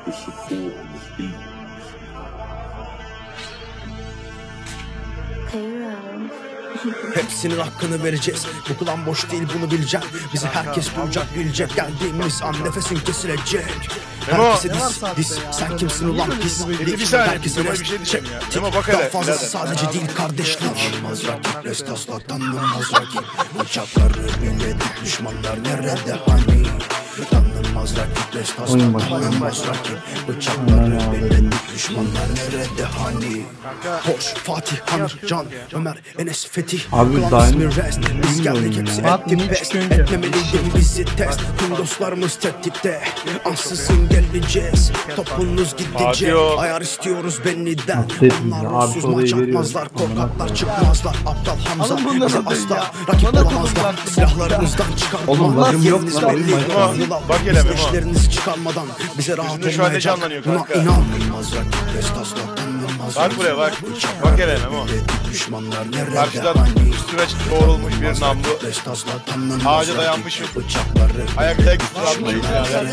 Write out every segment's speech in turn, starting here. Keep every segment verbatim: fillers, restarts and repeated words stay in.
Hepsinin hakkını vereceğiz. Bu klan boş değil, bunu bileceksin. Bizi herkes duyacak, bilecek. Geldiğimiz an nefesin kesilecek. Herkese dis, dis. Sen kimsin ulan pis? Bir saniye, herkese bir şey diyeceğim ya. Ama bak hele. Daha fazlası sadece değil kardeşlik. Almaz restasla tanınmaz rakip. Bıçakları biledik, düşmanlar nerede hani? Tanınmaz rakip, restasla tanınmaz rakip. Bıçakları biledik, düşmanlar nerede hani? Hoş, Fatih, Hanır, Can, Ömer, Enes, Fetih. Abi daim biz geldik hepsi etti pes. Etmemeliydi bizi test. Tüm dostlarımız tetikte. Ansızın geleceğiz. Topunuz gidecek. Ayar istiyoruz benniden. Onlar onsuz maç atmazlar. Korkaklar çıkmazlar. Aptal Hamza bize asla rakip olamazlar. Silahlarımızdan çıkartmalar. Yeriniz belli. Biz leşlerinizi çıkarmadan bize rahat olmayacak. Buna inanmaz rakip. Restasla tanınmaz. Bak buraya bak. Bak hele Memo. Karşıdan üstüne doğrulmuş bir namlu. Ağaca dayanmışım. Ayakta gitti namluyum yani.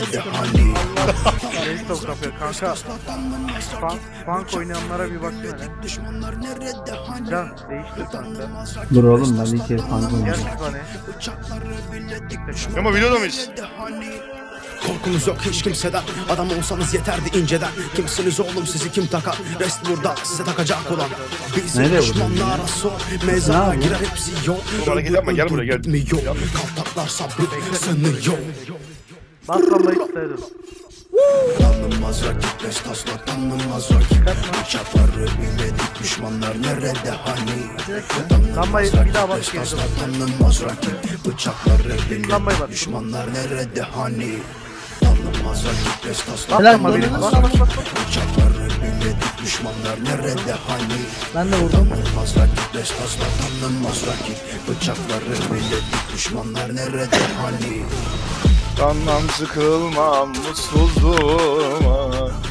Reis top kapıyor kanka. Funk, funk oynayanlara bir baksana. Can değiştir kanka. Dur oğlum ben bir kere funk Gel oynayacağım. kütüphane. Memo videoda mıyız? Korkunuz yok hiç kimseden. Adam olsanız yeterdi inceden. Kimsiniz oğlum, sizi kim takar? Rest burada size takacak olan. Bizi düşmanlara sor. Mezara girer hepsi yok. Bana gel ama gel buraya gel. Kaltaklar sabrı sanıyor. Bas vallahi isterim. Tanınmaz rakip, restasla tanınmaz rakip. Bıçakları biledik, düşmanlar nerede hani? Lambayı bir daha bas. Restasla tanınmaz rakip. Bıçakları biledik, düşmanlar nerede hani? Tanınmaz rakip, restasla tanınmaz rakip. Bıçakları biledik, düşmanlar nerede hani? Ben de vurdum. Tanınmaz rakip, restasla tanınmaz rakip. Bıçakları biledik, düşmanlar nerede hani? Kanmam sıkılmam mutsuzluğuma.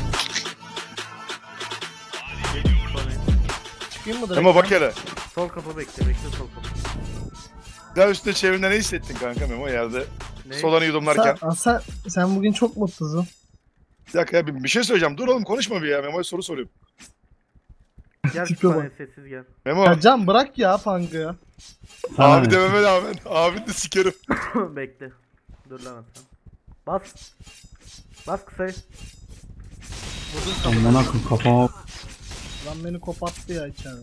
Çıkayım mı direkt? Memo bak hele. Sol kapı bekle bekle sol kapı. Güzel üstüne çevirinde ne hissettin kanka Memo yerde? Ne? Solanı yudumlarken. Sen, sen, sen bugün çok mutlusun. Bir dakika ya bir, bir şey söyleyeceğim. Dur oğlum konuşma bir ya. Memo'ya soru soruyorum. Gel Tipe kütüphaneye bak. sessiz gel. Memo. Ya Can bırak ya punk'ı ya. Abi dememe rağmen. Abin de sikerim. Bekle. Dur lan sen. Bas. Bas kısayı. Vurdum kapı. Aman akım kafama. Lan beni koparttı ya içeride.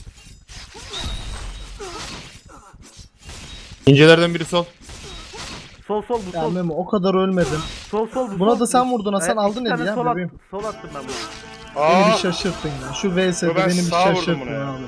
İncelerden biri sol. Sol sol bu Ya sol. Memo o kadar ölmedim. Sol sol bu Buna sol. da sen vurdun ha, sen Evet, aldın iki tane eli ya sol at- bebeğim. Sol attım ben bunu. Beni bir Aa. şaşırttın ya. Şu V S'de Yo, ben beni bir sağa vurdum şaşırttın buna ya. abi.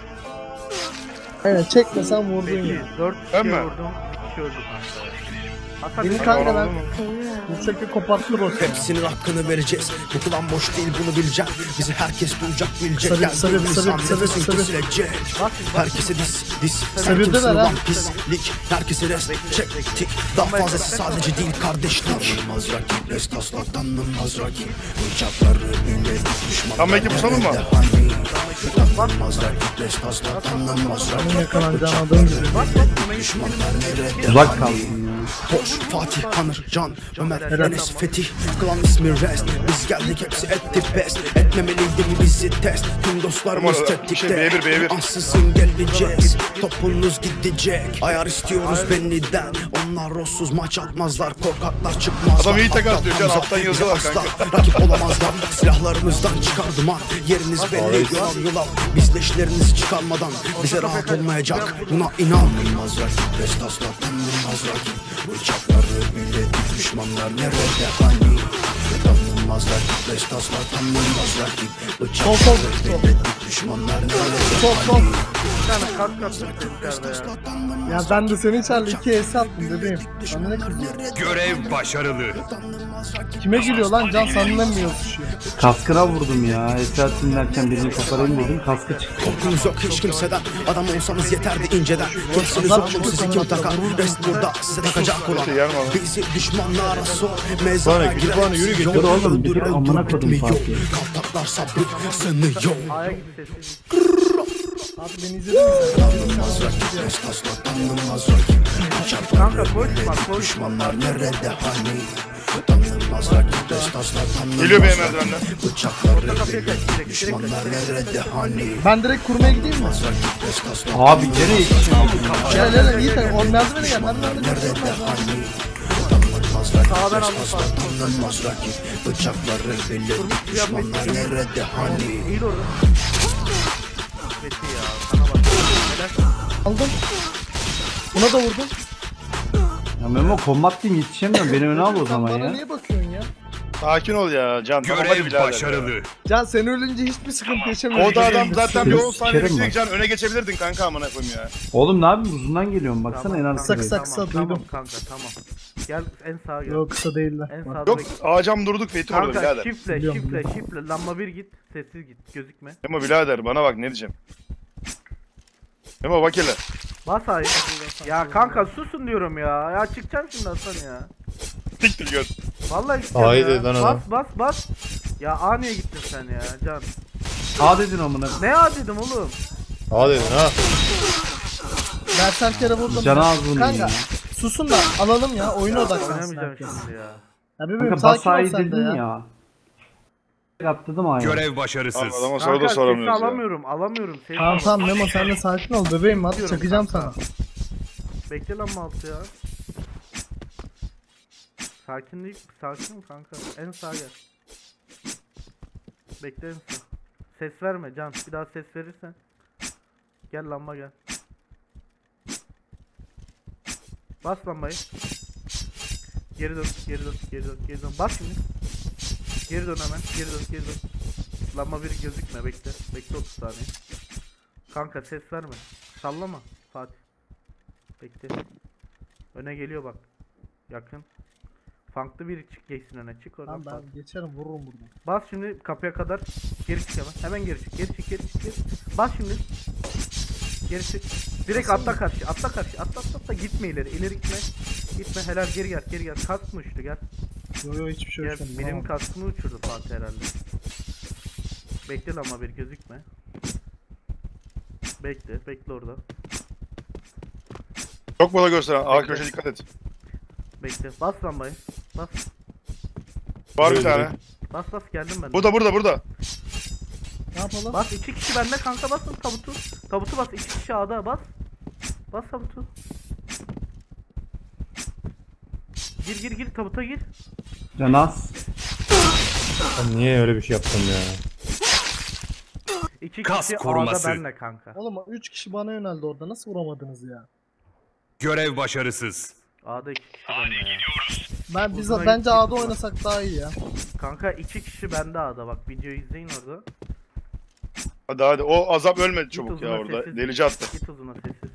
Evet çekme sen vurdun Peki ya. dört Ben kişiye mi? vurdum. Bir kişi öldü kanka. Hasan Beni bir- kanka ben Oldu mu? yüksekte koparttı boss. Hepsinin hakkını vereceğiz. Bu klan boş değil, bunu bileceksin. Bizi herkes duyacak, bilecek. Sarı, Geldiğimiz sarı, an sarı, nefesin sarı. kesilecek. Herkese dis, dis. Sen Sarıda kimsin ver ha. ulan pislik? Herkese rest çektik. Daha fazlası sadece değil kardeşlik. Tanınmaz rakip, restasla tanınmaz rakip. Bıçakları biledik, düşmanlar Tam belki bu sanın mı? nerede hani? Tanınmaz rakip, restasla tanınmaz rakip. Bunun yakalanacağını adam gibi. Düşmanlar nerede Uzak hani? kalsın ya. Hoş, Fatih, Hanır, Can, Ömer, Enes, Fetih. Klan ismi Rest. Biz geldik hepsi etti best. Etmemeliydi bizi test. Tüm dostlarımız Şey, tetikte. B bir, B bir. Ansızın geleceğiz. Topunuz gidecek. Ayar istiyoruz benniden. Onlar rossuz maç atmazlar. Korkaklar çıkmazlar. Adam iyi takas diyor, Can, Hamza, alttan bize yazıyorlar asla kanka. rakip olamazlar. Silahlarımızdan çıkardım ha. Yeriniz belli. Yolal yolal. Biz leşlerinizi çıkarmadan bize rahat olmayacak. Buna inanmaz rakip. Restasla tanınmaz rakip. Bıçakları biledik, düşmanlar nerede hani? Tanınmaz rakip, restasla tanınmaz rakip. Bıçakları biledik, düşmanlar nerede Sol sol. Bir tane kat kat yukarıda ya. Ya ben de senin içeride iki S attım bebeğim. Sana ne kızıyor? Görev başarılı. Kime gülüyor lan Can, sana ne mi yazışıyor? Kaskına vurdum ya. Esra dinlerken birini koparayım dedim. Kaskı çıktı. Korkunuz yok hiç kimseden. Adam olsanız yeterdi inceden. Kimsiniz oğlum, sizi kim takar? Rest burada size takacak olan. Bizi düşmanlara sor. Mezara girer hepsi yok. Dur oğlum, bir kere amına kodum Bitmiyor. Fatih. Kaltaklar sabrı sanıyor. A'ya git sessiz. Abi beni izledin mi sen? Tanınmaz rakip, restasla tanınmaz rakip. Bıçakları Kanka koş bak biledik, koş. düşmanlar nerede hani? Tanınmaz Geliyor benim merdivenden. Ben direkt kurmaya gideyim mi? Abi gene iki kişi. Gel gel gel iyi tabii. O merdivene gel. Ben merdivene gel. Sağdan aldım sağ. Bıçakları belli düşmanlar nerede hani? İyi orada. Fethi ya sana bak. Helal. Aldım. Buna da vurdum. Ya Memo combat team yetişemiyorum. Beni öne al o Sen zaman bana ya. niye bakıyorsun ya? Sakin ol ya Can. Tamam hadi Görev birader. başarılı. Can sen ölünce hiçbir sıkıntı yaşamıyorsun. O da adam zaten bir on saniye Sikerim bekleyecek bak. Can. Öne geçebilirdin kanka amına koyayım ya. Oğlum ne yapayım uzundan geliyorum baksana en Tamam, arkada. Kısa kısa kısa tamam, duydum. tamam kanka tamam. Gel en sağa gel. Yok kısa değiller. En Bak. sağda Yok bekle. ağacam durduk Fethi orada Kanka birader. şifle Biliyorum, şifle biliyorum. şifle. Lamba bir git. Sessiz git. Gözükme. Ama birader bana bak ne diyeceğim. Ama bak hele. Bas ayı. Ya kanka susun diyorum ya. Ya çıkacağım şimdi Hasan ya. Siktir gör. Vallahi gideceğim Haydi ya. lan Bas adam. bas bas. Ya A niye gittin sen ya Can? A dedin amına. Ne A dedim oğlum? Hadi dedin ha. Ben sen kere vurdum. Cana az bunu Kanka ya. susun da alalım ya. Oyuna odaklansın Oynamayacağım herkes. şimdi ya. Ya bebeğim Kanka sakin bas ol A'yı sen de dedin ya. ya. Atladım A'ya. Görev Abi başarısız. adama soru da Kanka sesi soramıyoruz ya. alamıyorum alamıyorum. Sesi Tamam alamıyorum. tamam Memo sen de sakin ol bebeğim hadi Diyorum çakacağım kanka. sana. Bekle lan altı ya. Sakinlik, sakin ol kanka. En sağa gel. Bekle en sağ. Ses verme Can. Bir daha ses verirsen. Gel lamba gel. Bas lambayı. Geri dön, geri dön, geri dön, geri dön. Bas şimdi. Geri dön hemen. Geri dön, geri dön. Lamba bir gözükme. Bekle. Bekle otuz saniye. Kanka ses verme. Sallama Fatih. Bekle. Öne geliyor bak. Yakın. Funk'lı biri çık geçsin öne. Çık oradan. Tamam Fatih. ben geçerim vururum buradan. Bas şimdi kapıya kadar. Geri çık hemen. Hemen geri çık. Geri çık, geri çık, geri çık. Bas şimdi. Geri çık. Direkt atla karşı. Atla karşı. Atla atla atla. Gitme ileri. İleri gitme. Gitme. Helal geri gel. Geri gel. Kask mı uçtu? Gel. Yo yo hiçbir şey Gel. yok. Benim kaskımı uçurdu Fatih herhalde. Bekle lan ama bir gözükme. Bekle. Bekle orada. Çok mola gösteren. A köşe dikkat et. Bekle. Bas lambayı. Bas. Var bir tane. Bas bas geldim ben. de. Bu da burada burada. Ne yapalım? Bas iki kişi bende kanka basın tabutu. Tabutu bas iki kişi A'da bas. Bas tabutu. Gir gir gir tabuta gir. Canas. Ben niye öyle bir şey yaptım ya? İki Kas kişi koruması. A'da benle kanka. Oğlum üç kişi bana yöneldi orada nasıl vuramadınız ya? Görev başarısız. A'da iki kişi bende ya. Ben biz Uzuna bence gittik A'da mi? oynasak daha iyi ya. Kanka iki kişi bende A'da bak videoyu izleyin orada. Hadi hadi. O azap ölmedi çabuk uzuna ya orada. sessiz. Delici attı. Git uzuna sessiz.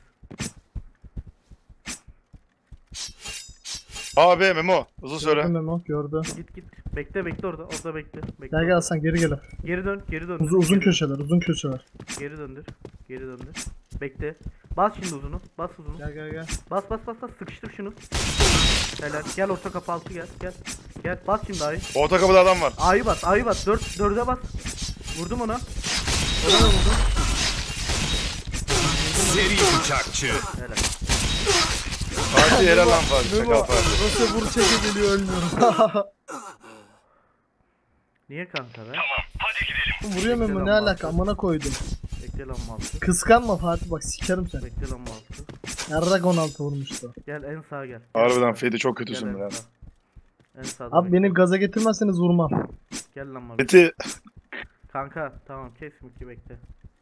A B Memo. Hızlı Gördü söyle. Memo gördü. Git git. Bekle bekle orada. Orada bekle. Bekle. Gel gel sen geri gel. Geri dön geri dön. Uzun, uzun köşeler uzun köşeler. Geri döndür. Geri döndür. Bekle. Bas şimdi uzunu. Bas uzunu. Gel gel gel. Bas bas bas bas sıkıştır şunu. Helal. Gel orta kapı altı gel. Gel. Gel bas şimdi A'yı. Orta kapıda adam var. A'yı bas. A'yı bas. dört dörde bas. Vurdum ona. Ona da vurdum. Seri bıçakçı. Helal. Fatih helal lan Fatih. Sakal Fatih. Nasıl vur çeke geliyor ölmüyorum. Niye kanka be? Vuruyor Memo ne alaka amına koydum. Bekle lan maltı. Kıskanma Fatih bak sikerim seni. Bekle lan maltı. Yarrak on altı vurmuştu. Gel en sağa gel. Harbiden Fethi çok Gel kötüsün en ya. sağa. En sağda. Abi bekle. beni gaza getirmezseniz vurmam. Gel lan mal. Fethi. Kanka tamam kes Miki bekle.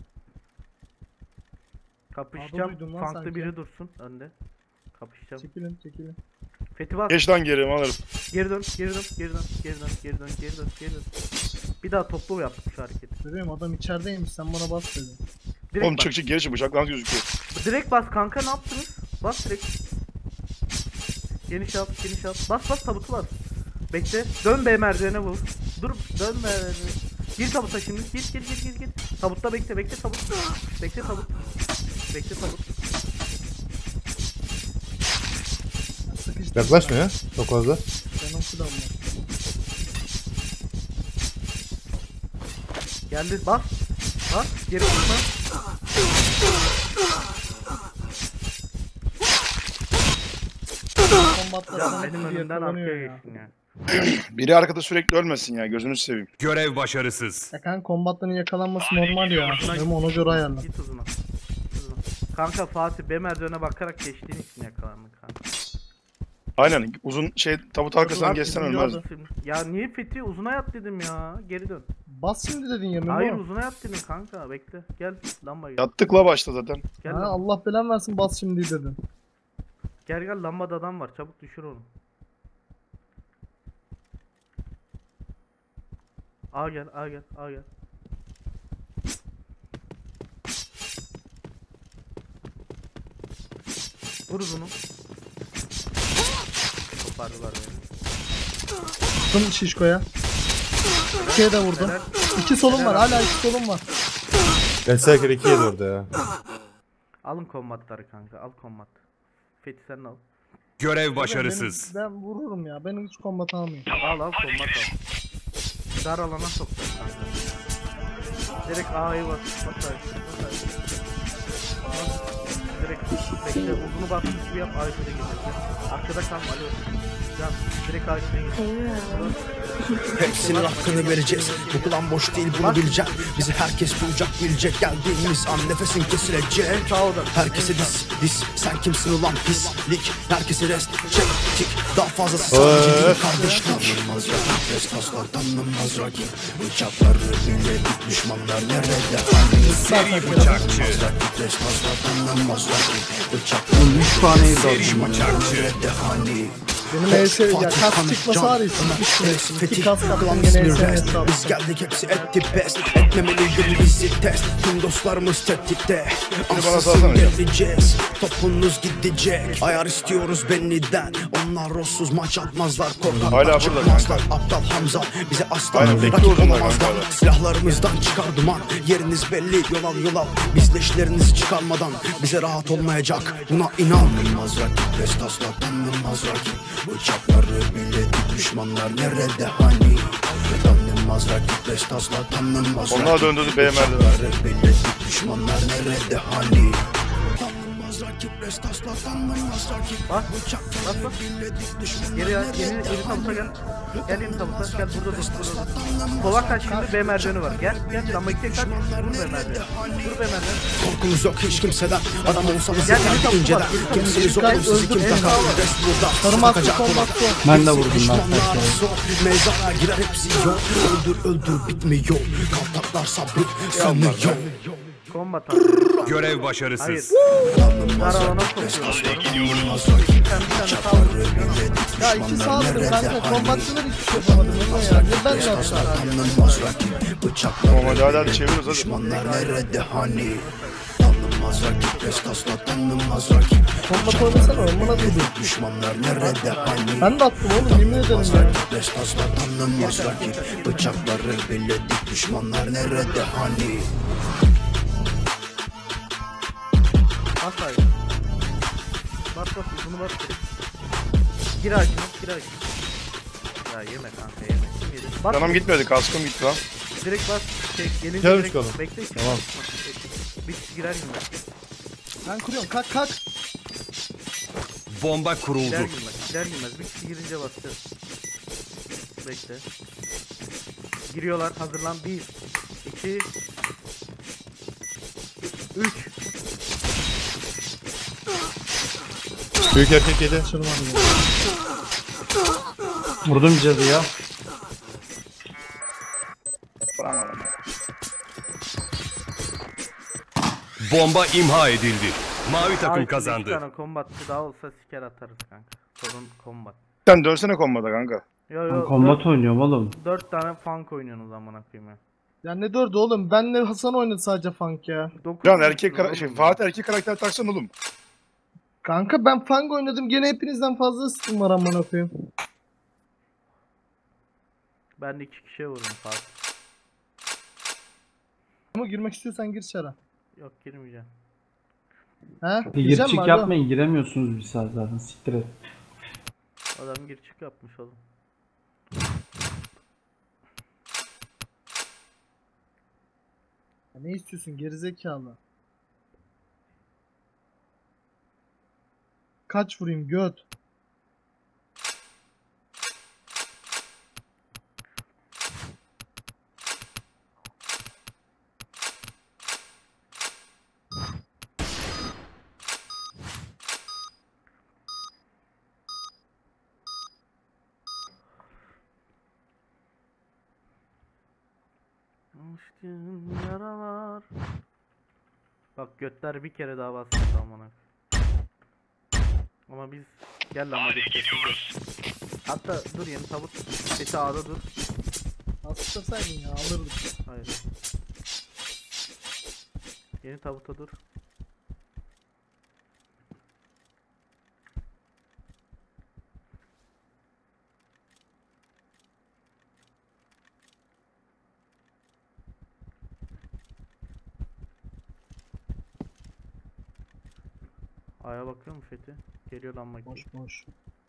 Abi Kapışacağım. duydum lan Farklı sanki. biri dursun önde. Kapışacağım. Çekilin çekilin. Fethi bas. Geç lan geri alırım. Geri dön, geri dön, geri dön, geri dön, geri dön, geri dön, geri dön. Bir daha toplu yap şu hareketi. Bebeğim adam içerideymiş sen bana bas dedin. Direkt Oğlum bas. çık çık geri çık. Bıçaklarınız gözüküyor. Direkt bas kanka ne yaptınız? Bas direkt. Geniş at, geniş at. Bas bas tabutu bas. Bekle. Dön be merdivene vur. Dur dön be. Gir tabuta şimdi. Gir gir gir gir gir. Tabutta bekle bekle tabut. Bekle tabut. Bekle tabut. Sıkıştım. Yaklaşma ya. Çok fazla. Canım filan var. Geldi bas. Bas. Geri tutma. Kombatla Ya sana benim diye önümden kullanıyor arkaya ya. geçtin ya. Biri arkada sürekli ölmesin ya, gözünü seveyim. Görev başarısız. Ya kanka kombatların yakalanması normal ya. Ama ona göre ayarla. Git uzuna. Uzuna. Kanka Fatih B merdivene bakarak geçtiğin için yakalandın kanka. Aynen, uzun şey tabut arkasından Uzun geçsen abi, ölmez. Şimdi- Ya niye Fethi uzuna yat dedim ya. Geri dön. Bas şimdi dedin ya Memo. Hayır uzuna yat dedim kanka. Bekle. Gel lamba gel. Yattık la başta zaten. Gel, Ha, lamba. Allah belan versin bas şimdi dedin. gel gel lambada adam var. Çabuk düşür onu. A gel, A gel, A gel. Vur uzunu. Kopardılar beni. Tüm şişkoya. İkiye de vurdum. Helal. İki solum var, Helal. hala iki solum var. Ben Serker ikiye de orada ya. Alın kombatları kanka, al kombat. Fethi sen de al. Görev başarısız. Ben, ben vururum ya, benim hiç kombat almayayım. Al al kombat al. Dar alana sokacağız kanka. Direkt A'yı bas, bas A'yı, bas A'yı. Bas. Direkt bekle, uzunu basmış gibi yap, A'yı şöyle getir. Arkada kalma, alo. Can, direkt A'yı şöyle getir. Hepsinin hakkını vereceğiz. Bu plan boş değil, bunu bileceksin. Bizi herkes duyacak, bilecek. Geldiğimiz an nefesin kesilecek. Herkese dis, dis. Sen kimsin ulan pislik? Herkese rest çektik. Daha fazlası sadece değil kardeşlik. Tanınmaz rakip, restaslar tanınmaz rakip. Bıçakları biledik, düşmanlar nerede? Seri bıçakçı. Rakip, restaslar tanınmaz rakip. Bıçakları üç taneyi de düşmanlar nerede? Hani Benim E S ya kas çıkmasa var ya sıkıştırırsın. İki kas kaptım gene E S hesabı. Biz geldik hepsi etti pes. Etmemeliydim bizi test. Tüm dostlarımız tetikte. Ansızın geleceğiz. Topunuz gidecek. Ayar istiyoruz Benli'den. Onlar rossuz maç atmazlar. Hala Korkaklar burada çıkmazlar. kanka. Aptal Hamza bize aslan. Aynen, bekliyor Rakip uzunlar olamazlar. kanka. Silahlarımızdan çıkar duman. Yeriniz belli, yol al yol al. Biz leşlerinizi çıkarmadan bize rahat olmayacak. Buna inanılmaz rakip. Restaslar tanınmaz rakip. Bıçakları biledik, düşmanlar nerede hani? Tanınmaz rakip, restaslar tanınmaz Onlar rakip. döndürdü B merdiven. Bıçakları biledik, düşmanlar nerede hani? Tanınmaz rakip, restaslar tanınmaz rakip. Bas, Bıçakları bas, bas. biledik, düşmanlar Geri yat, nerede yeni, yeni tabuta hani? gel. Gel yeni tabuta, gel burada dur, burada dur. Sola kaç şimdi B merdiveni var. Gel, gel lamba ikiye kaç. Vur B merdiveni. Vur B merdiveni. Korkunuz yok hiç kimseden. Adam olsanız Gel, yeter yeni tabuta inceden. bak, yeni tabuta. Kimseniz Çıkar, olur sizi kim öldür, takar? eyvallah. Rest burada. Sarımak Bakacak bir olan. kombat yok. Ben de vurdum lan. Düşmanlar zor, mezara girer hepsi yok. Öldür öldür bitmiyor. Kaltaklar sabrı sönüyor. Kombat al. Görev Hayır. başarısız. Dar alana sokuyoruz. Sen bir tane sağ vur. Ya iki sağladım kanka, kombatçılar hiçbir şey yapamadım Memo ya. Ne ben de yapsam. Tamam, hadi hadi hadi çeviriyoruz hadi. Düşmanlar nerede hani? Tanınmaz rakip, restasla tanınmaz rakip. Kombat oynasana oğlum, buna dedim. Düşmanlar nerede hani? Ben de attım oğlum, yemin ederim ya. Restasla tanınmaz rakip. Bıçakları biledik, düşmanlar nerede hani? Bas hayır. Bas bas uzunu bas. Gir ağacına, gir ağacına. Ya yeme kanka yeme. Kim yedi? Bas. Canım gitmedi, kaskım gitti lan. Direkt bas. Şey, gelince Gel direkt çıkalım. bekle. Tamam. Bir kişi girer girmez. Ben kuruyorum, kalk kalk. Bomba Girer kuruldu. girmez. Girer girmez. Bir kişi girince basacağız. Bekle. Giriyorlar. Hazırlan. Bir. iki. Üç. Büyük erkek yedi. Vurdum cadıya. Bomba imha edildi. Mavi takım Abi, kazandı. Bir tane kombatçı daha olsa siker atarız kanka. Sorun kombat. Sen dönsene kombata kanka. Yo Ben yo. kombat oynuyorum oğlum. Dört tane funk oynuyorsunuz amına koyayım ya. Ya ne dördü oğlum, benle Hasan oynadı sadece funk ya. Dokuz Can musunuz erkek kara oğlum şey, ya? Fatih erkek karakter taksan oğlum. Kanka ben funk oynadım, gene hepinizden fazla ısıtım var amına koyayım. Ben de iki kişiye vurdum Fatih. Ama girmek istiyorsan gir çara. Yok girmeyeceğim. He? Bir gir çık yapmayın, giremiyorsunuz bir saat zaten, siktir et. Adam gir çık yapmış oğlum. Ne istiyorsun gerizekalı? Kaç vurayım göt? açtığın yaralar. Bak götler bir kere daha bastı amına. Ama biz gel lan hadi gidiyoruz. Hatta dur yeni tabut sesi A'da dur. Bastırsaydın ya alırdık. Hayır. Yeni tabuta dur. A'ya bakıyor mu Fethi? Geliyor lan makine. Boş boş.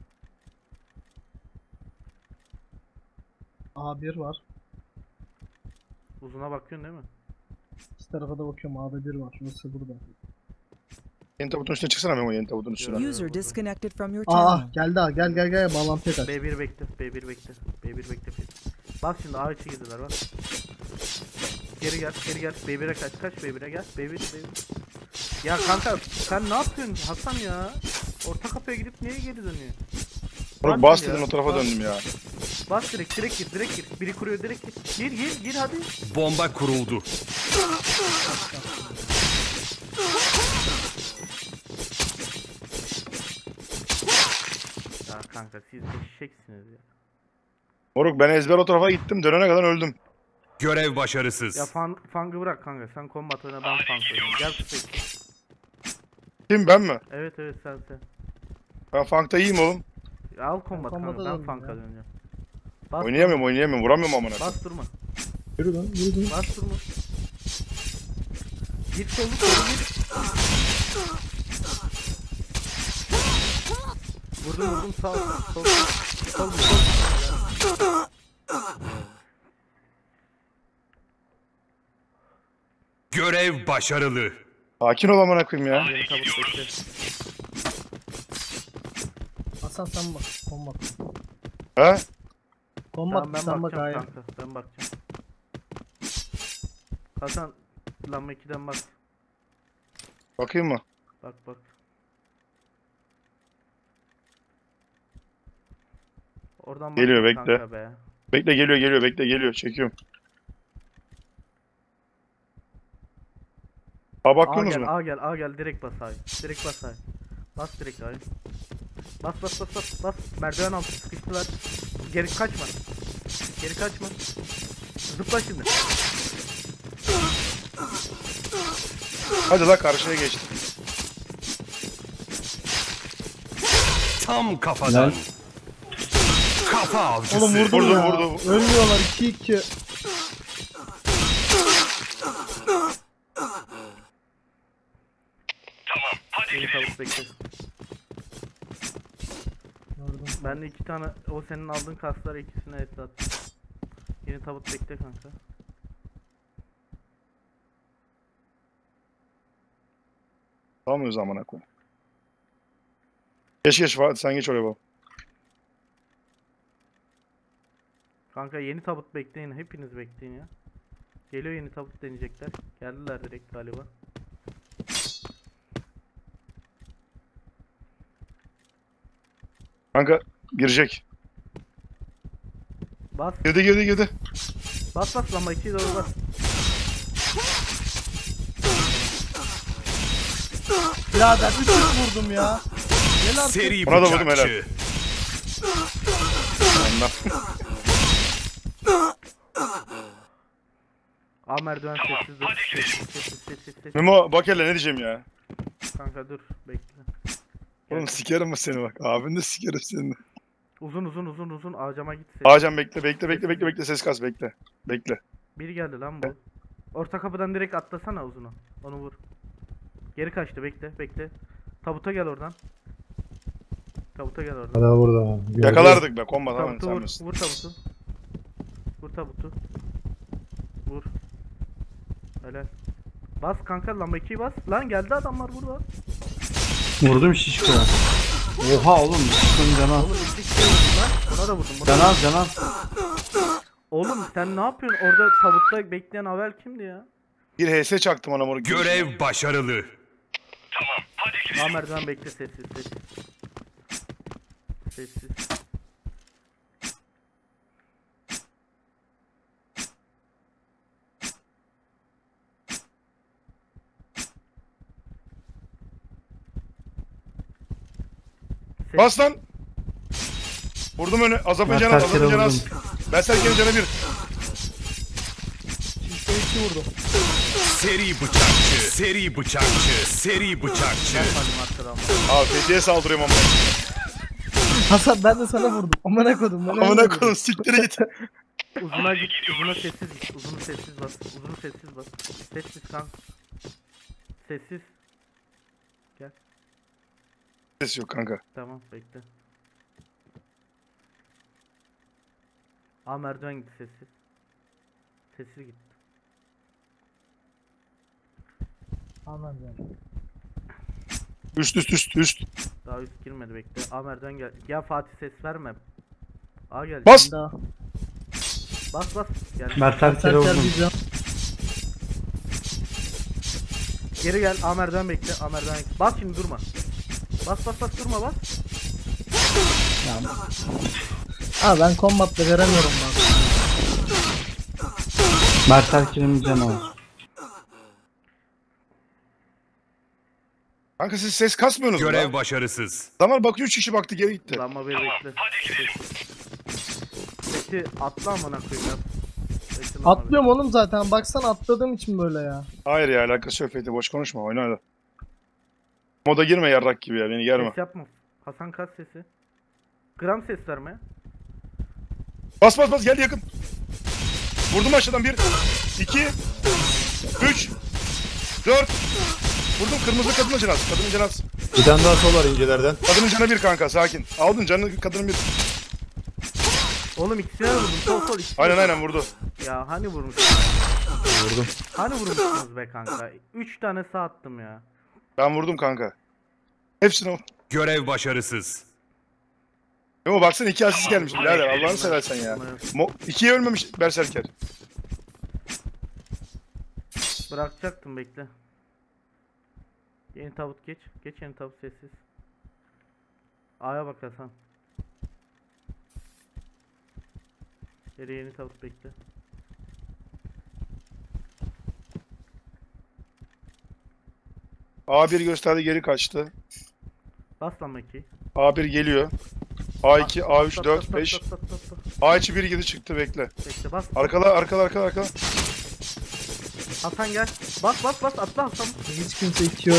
A bir var. Uzuna bakıyorsun değil mi? İki tarafa da bakıyorum. A'da bir var. Şurası burada. Yeni tabutun üstüne çıksana Memo, yeni tabutun üstüne. User disconnected from your Aa channel. geldi ha gel gel gel bağlantıya kaç. B bir bekle, B bir bekle, B bir bekle Fethi. Bak şimdi A içi girdiler bak. Geri gel, geri gel. B bire kaç, kaç B bire gel. B bir, B bir. Ya kanka sen ne yapıyorsun Hasan ya? Orta kapıya gidip niye geri dönüyor? Moruk bas dedin o tarafa döndüm ya. Bas direkt, direkt gir, direkt gir. Biri kuruyor, direkt gir. Gir, gir, gir hadi. Bomba kuruldu. Ya kanka siz eşeksiniz ya. Moruk ben ezber o tarafa gittim, dönene kadar öldüm. Görev başarısız. Ya fan, fangı bırak kanka. Sen combat oyna, ben fang oynayayım. Gel tüfek. Kim, ben mi? Evet evet sen sen. Ben Funk'ta iyiyim oğlum. Ya al combat Combat'a kanka, ben döndüm fang'a ya. döneceğim. Bas, Oynayamıyorum, oynayamıyorum, vuramıyorum amına. bas durma. Yürü lan yürü lan. Bas durma. Git solu solu git. Vurdum vurdum sağ sol sol sol sol. Görev başarılı. Sakin ol amına koyayım ya. Yeni tabut bekle. Hasan sen bak. Kombat. He? Kombat Tamam ben sen bak bakacağım A'ya. kanka, ben bakacağım. Hasan lamba ikiden bak. Bakayım mı? Bak bak. Oradan Geliyor, bakayım bekle. kanka be. Bekle, geliyor geliyor, bekle geliyor, çekiyorum. Ha A bakıyorsunuz gel, mu? A gel, A gel, direkt bas A'yı. Direkt bas A'yı. Bas direkt A'yı. Bas bas bas bas bas. Merdiven altı sıkıştılar. Geri kaçma. Geri kaçma. Zıpla şimdi. Hadi la karşıya geçtim. Tam kafadan. Lan. Kafa avcısı. Oğlum vurdum Vurdu, ya. vurdu. Ölmüyorlar iki iki. Yeni tavuk bekle. Gördüm. Ben de iki tane, o senin aldığın kaslar ikisine et at. Yeni tavuk bekle kanka. Tamamız amına koyayım. Geç geç Fatih, sen geç oraya bak. Kanka yeni tabut bekleyin, hepiniz bekleyin ya. Geliyor yeni tabut deneyecekler. Geldiler direkt galiba. Kanka girecek. Bas, Girdi girdi girdi. bas bas lamba ikiye doğru bas. Birader üç üç vurdum ya. Gel artık. Seri Buna da vurdum, bıçakçı. Ondan. A merdiven sessiz dur. Sessiz sessiz sessiz sessiz. Memo bak hele ne diyeceğim ya. Kanka dur bekle. Oğlum sikerim mi seni bak. Abin de sikerim seni. Uzun uzun uzun uzun ağacama git. Ses. Ağacan bekle bekle bekle bekle bekle, ses kas bekle. Bekle. Biri geldi lan bu. Orta kapıdan direkt atlasana uzunu. Onu vur. Geri kaçtı, bekle bekle. Tabuta gel oradan. Tabuta gel oradan. Hala burada. Gördüm. Yakalardık be kombat hemen Tabutu sen vur. misin? Vur tabutu. Vur tabutu. Vur. Helal. Bas kanka lamba ikiyi bas. Lan geldi adamlar burada. Vurdum şişko. Oha oğlum. Şişkonun canı al. Oğlum iki kişi vurdum lan. Ona da vurdum. Buna Can da- al can al. Oğlum sen ne yapıyorsun? Orada tabutta bekleyen Avel kimdi ya? Bir H S çaktım ana moruk. Görev başarılı. A merdiven bekle, sessiz sessiz. Sessiz. Bas lan. Vurdum önü. Azap'ın canı az. Azap'ın canı az. Berserker'in canı bir. Şişko iki vurdu. Seri bıçakçı, seri bıçakçı, seri bıçakçı. Yapmadım arkadan. Abi Fethiye'ye saldırıyorum ama. Hasan ben de sana vurdum. Amına kodum. Amına koyayım siktir git. Uzuna git, uzuna sessiz git. Uzunu sessiz bas. Uzunu sessiz bas. Sessiz kanka. Sessiz. Gel. Ses yok kanka. Tamam bekle. Aa merdiven gitti sessiz. Sessiz git. Anladım. Üst üst üst üst. Daha üst girmedi bekle. Aa merdiven gel. Ya Fatih ses verme. Aa gel. Bas. Daha. Bas bas. Gel. Berserker'e Serker vurdum. bir can. Geri gel. Aa merdiven bekle. Aa merdiven bekle. Bas şimdi durma. Bas bas bas durma bas. Ha ben kombatta veremiyorum ben. Berserker'in canı var. Kanka siz ses kasmıyorsunuz mu Görev lan? başarısız. Zaman bakıyor üç kişi baktı geri gitti. Lanma bir bekle. Peki atla amına koyayım ya. Bekle lanma bir. Atlıyorum oğlum zaten. Baksana atladığım için böyle ya. Hayır ya alakası yok Fethi boş konuşma oyna hadi. Moda girme yarrak gibi ya beni germe. Ses yapma. Hasan kas sesi. Gram ses verme. Bas bas bas geldi yakın. Vurdum aşağıdan bir, iki, üç, dört. Vurdum kırmızı kadının canı az. Kadının canı az. Bir tane daha sol var incelerden. Kadının canı bir kanka sakin. Aldın canını kadının bir. Oğlum ikisine de vurdum. Sol sol ikisine. Aynen aynen vurdu. Ya hani vurmuş. Vurdum. Hani vurmuşsunuz be kanka. Üç tane sağ attım ya. Ben vurdum kanka. Hepsini vur. Görev başarısız. Memo baksana iki asist gelmiş birader Allah'ını seversen ya. Mo ikiye ölmemiş Berserker. Bırakacaktım bekle. Yeni tabut geç. Geç yeni tabut sessiz. A'ya bak Hasan. Geri yeni tabut bekle. A bir gösterdi geri kaçtı. Bas lan Maki. A bir geliyor. A iki, A üç, dört, beş. A iki bir gidi çıktı bekle. Bekle bas. Arkala arkala arkala arkala. Hasan gel. Bas bas bas atla Hasan. Hiç kimse itiyor.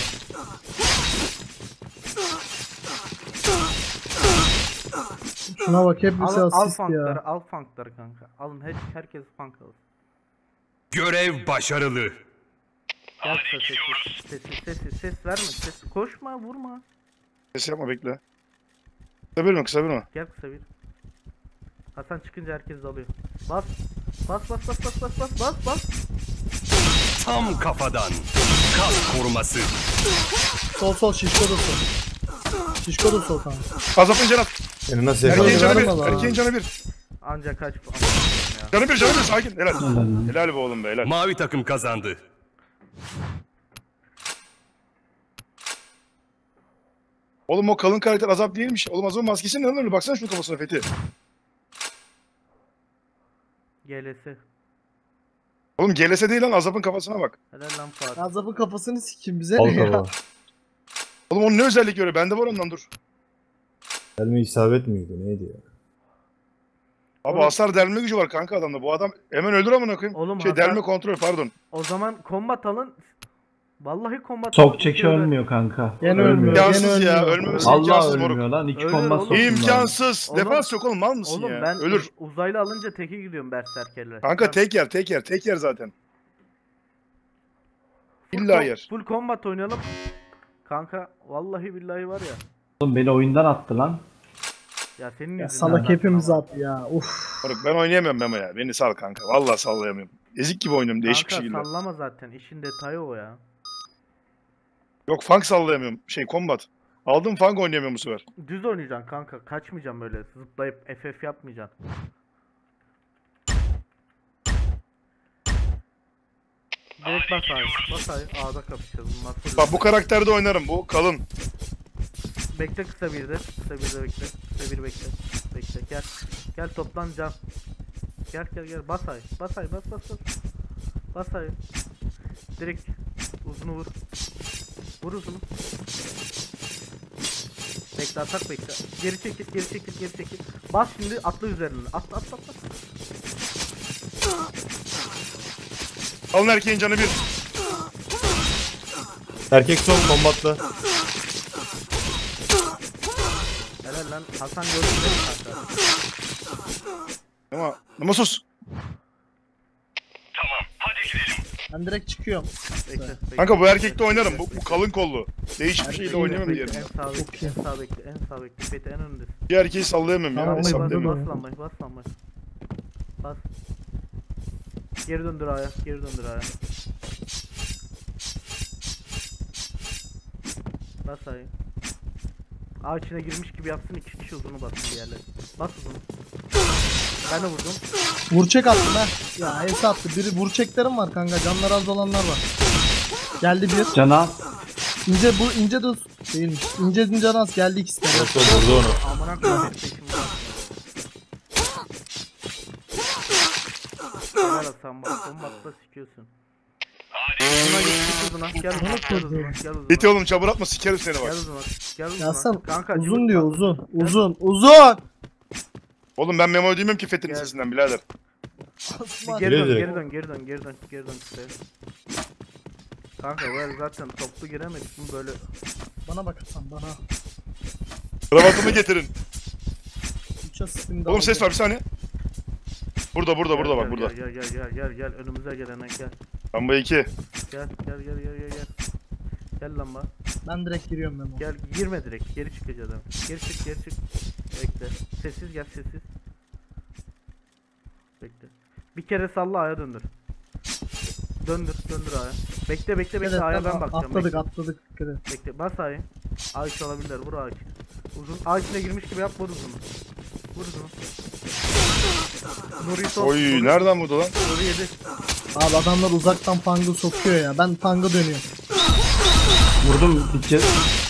Şuna bak hepsi Al, al asist funkları, ya. al funkları kanka. Alın her, herkes funk alır. Görev başarılı. Gel kısa sessiz. Sessiz sessiz ses verme. Ses koşma vurma. Ses yapma bekle. Kısa bir mi kısa bir mi? Gel kısa bir. Hasan çıkınca herkes dalıyor. Bas. Bas bas bas bas bas bas bas bas. Tam kafadan. Kas koruması. Sol sol şişko da sol. Şişko da sol kanka. Azap'ın canı. Seni nasıl Erkeğin yakaladın? canı verme bir. lan. Erkeğin canı bir. Ancak kaç. Aman ya. Canı bir canı bir sakin. Helal. Helal be oğlum be helal. Mavi takım kazandı. Oğlum o kalın karakter Azap değilmiş. Oğlum Azap'ın maskesi ne lan öyle? Baksana şunun kafasına Fethi. G L S. Oğlum G L S değil lan Azap'ın kafasına bak. Helal lan Fatih. Azap'ın kafasını sikeyim bize Al ne ya. kafa. Oğlum onun ne özellik görüyor? Bende var ondan dur. Elme isabet miydi neydi ya? Abi Oğlum- hasar delme gücü var kanka adamda. Bu adam hemen öldür amına koyayım. Oğlum şey hasar- delme kontrol pardon. O zaman combat alın. Vallahi combat Sok çeki ölmüyor kanka. Gene ölmüyor. İmkansız Gene ya. ölmüyor. Ölmemesi Allah imkansız moruk. ölmüyor lan. İki Ölür kombat oğlum. soktum lan. İmkansız. Oğlum- Defans yok oğlum mal mısın Oğlum ya? ben Ölür. uz- uzaylı alınca teke gidiyorum berserkerle. Kanka Ben tek yer tek yer tek yer zaten. full İlla com- yer. Full combat oynayalım. Kanka vallahi billahi var ya. Oğlum beni oyundan attı lan. Ya senin Ya yüzünden salak zaten hepimiz ama. at ya. Uf. Moruk ben oynayamıyorum Memo ya. Beni sal kanka. Vallahi sallayamıyorum. Ezik gibi oynuyorum değişik bir Kanka şekilde. sallama zaten. İşin detayı o ya. Yok funk sallayamıyorum. Şey combat. Aldım funk oynayamıyorum bu sefer. Düz oynayacaksın kanka. Kaçmayacaksın böyle. Zıplayıp F F yapmayacaksın. Direkt bas abi. Bas abi. A'da kapışacağız. Bunlar full. Bak bu karakterde oynarım. Bu kalın. Bekle kısa bir de. Kısa bir de bekle. Kısa bir bekle. Bekle gel. Gel toplan can. Gel gel gel. Bas ay. Bas ay. Bas bas bas. Bas ay. Direkt uzunu vur. Vur uzunu. Bekle atak bekle. Geri çekil, geri çekil, geri çekil. Bas şimdi atla üzerine. Atla atla atla. Alın erkeğin canı bir. Erkek son kombatlı. Helal lan. Hasan gördün değil mi kanka? Ama ama sus. Ben direkt çıkıyorum. Bekle, bekle. Kanka bu erkekte oynarım. Bu, bu kalın kollu. Değişik bir şeyle oynayamam Bekle, diğerini. en sağ bekle, en sağ bekle, en sağ bekle. Fethi en önündesin. Bir erkeği sallayamam ya. Tamam, Bas, Hesaplayamam. bas lambayı, bas lambayı. Bas. Geri döndür aya, geri döndür aya. Bas ayı. Ağ içine girmiş gibi yapsın, iki kişi uzunu bassın bir yerlere. Bas uzunu. Ben de vurdum. Vurçek attım ha. Ya Ese attı. Biri vurçeklerim var kanka. Canlar az olanlar var. Geldi bir. Cana. İnce bu ince de değilmiş. İnce ince az geldi ikisi de. Doktor vurdu onu. Amına koyayım peşimi bas. Helal Hasan bak, bomba atla sikiyorsun. Uzuna git, git uzuna. Gel uzuna, gel uzuna, gel uzuna. Eti oğlum çabuk atma sikerim seni Gel bak. uzuna, gel uzuna. Yasan Kanka, uzun cıvık diyor kaldı. uzun. Uzun. Uzun. Oğlum ben memo duymuyorum ki Fethi'nin Gel. sesinden birader. Bir geri dön, Direkt. geri dön, geri dön, geri dön, geri dön işte. Kanka böyle zaten toplu giremedik mi böyle. Bana bak Hasan bana. Kravatımı getirin. Üç asistim de Oğlum aldı. ses var bir saniye. Burada burada burada Gel, bak gel, burada. Gel gel gel gel gel önümüze gelene gel. Lamba iki. Gel gel gel gel gel gel. Gel lamba. Ben direkt giriyorum Memo. Gel girme direkt. Geri çıkacağız abi. Geri çık geri çık. Bekle. Sessiz gel sessiz. Bekle. Bir kere salla aya döndür. Döndür döndür aya. Bekle bekle bekle Evet, aya ben tamam, bakacağım. atladık Bekle. atladık. Dikkat et. Bekle bas ayı. Ay iç olabilirler vur ay içi. Uzun ay içine girmiş gibi yap vur uzunu. Vur uzunu. Nuri sol. Oy Nuri- nereden vurdu lan? Nuri yedi. Abi adamlar uzaktan pangı sokuyor ya. Ben pangı dönüyorum. Vurdum. Bitti.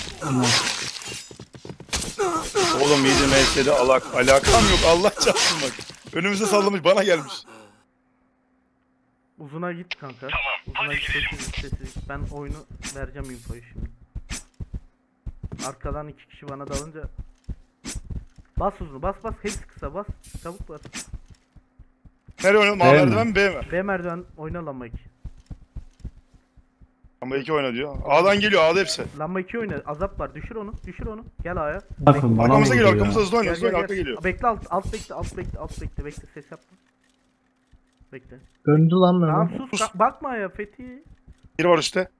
Oğlum yedi M S'de alak alakam yok Allah çarpsın bak. Önümüze sallamış bana gelmiş. Uzuna git kanka. Uzuna git sessiz sessiz. Ben oyunu vereceğim infoyu şimdi. Arkadan iki kişi bana dalınca bas uzunu bas bas hepsi kısa bas çabuk bas. Nereye oynadın? A B mi? merdiven mi B mi? B merdiven oyna lamba iki. Lamba iki oyna diyor. A'dan geliyor A'da hepsi. Lamba iki oyna azap var düşür onu düşür onu gel aya. Bakın bana Arkamıza geliyor vurdu arkamıza ya. hızlı oyna Gel hızlı oyna gel arka gel. geliyor. Bekle alt alt bekle alt bekle alt bekle bekle ses yapma. Bekle. Döndü lan Memo. Tamam sus ka- bakma ya Fethi. Biri var üstte.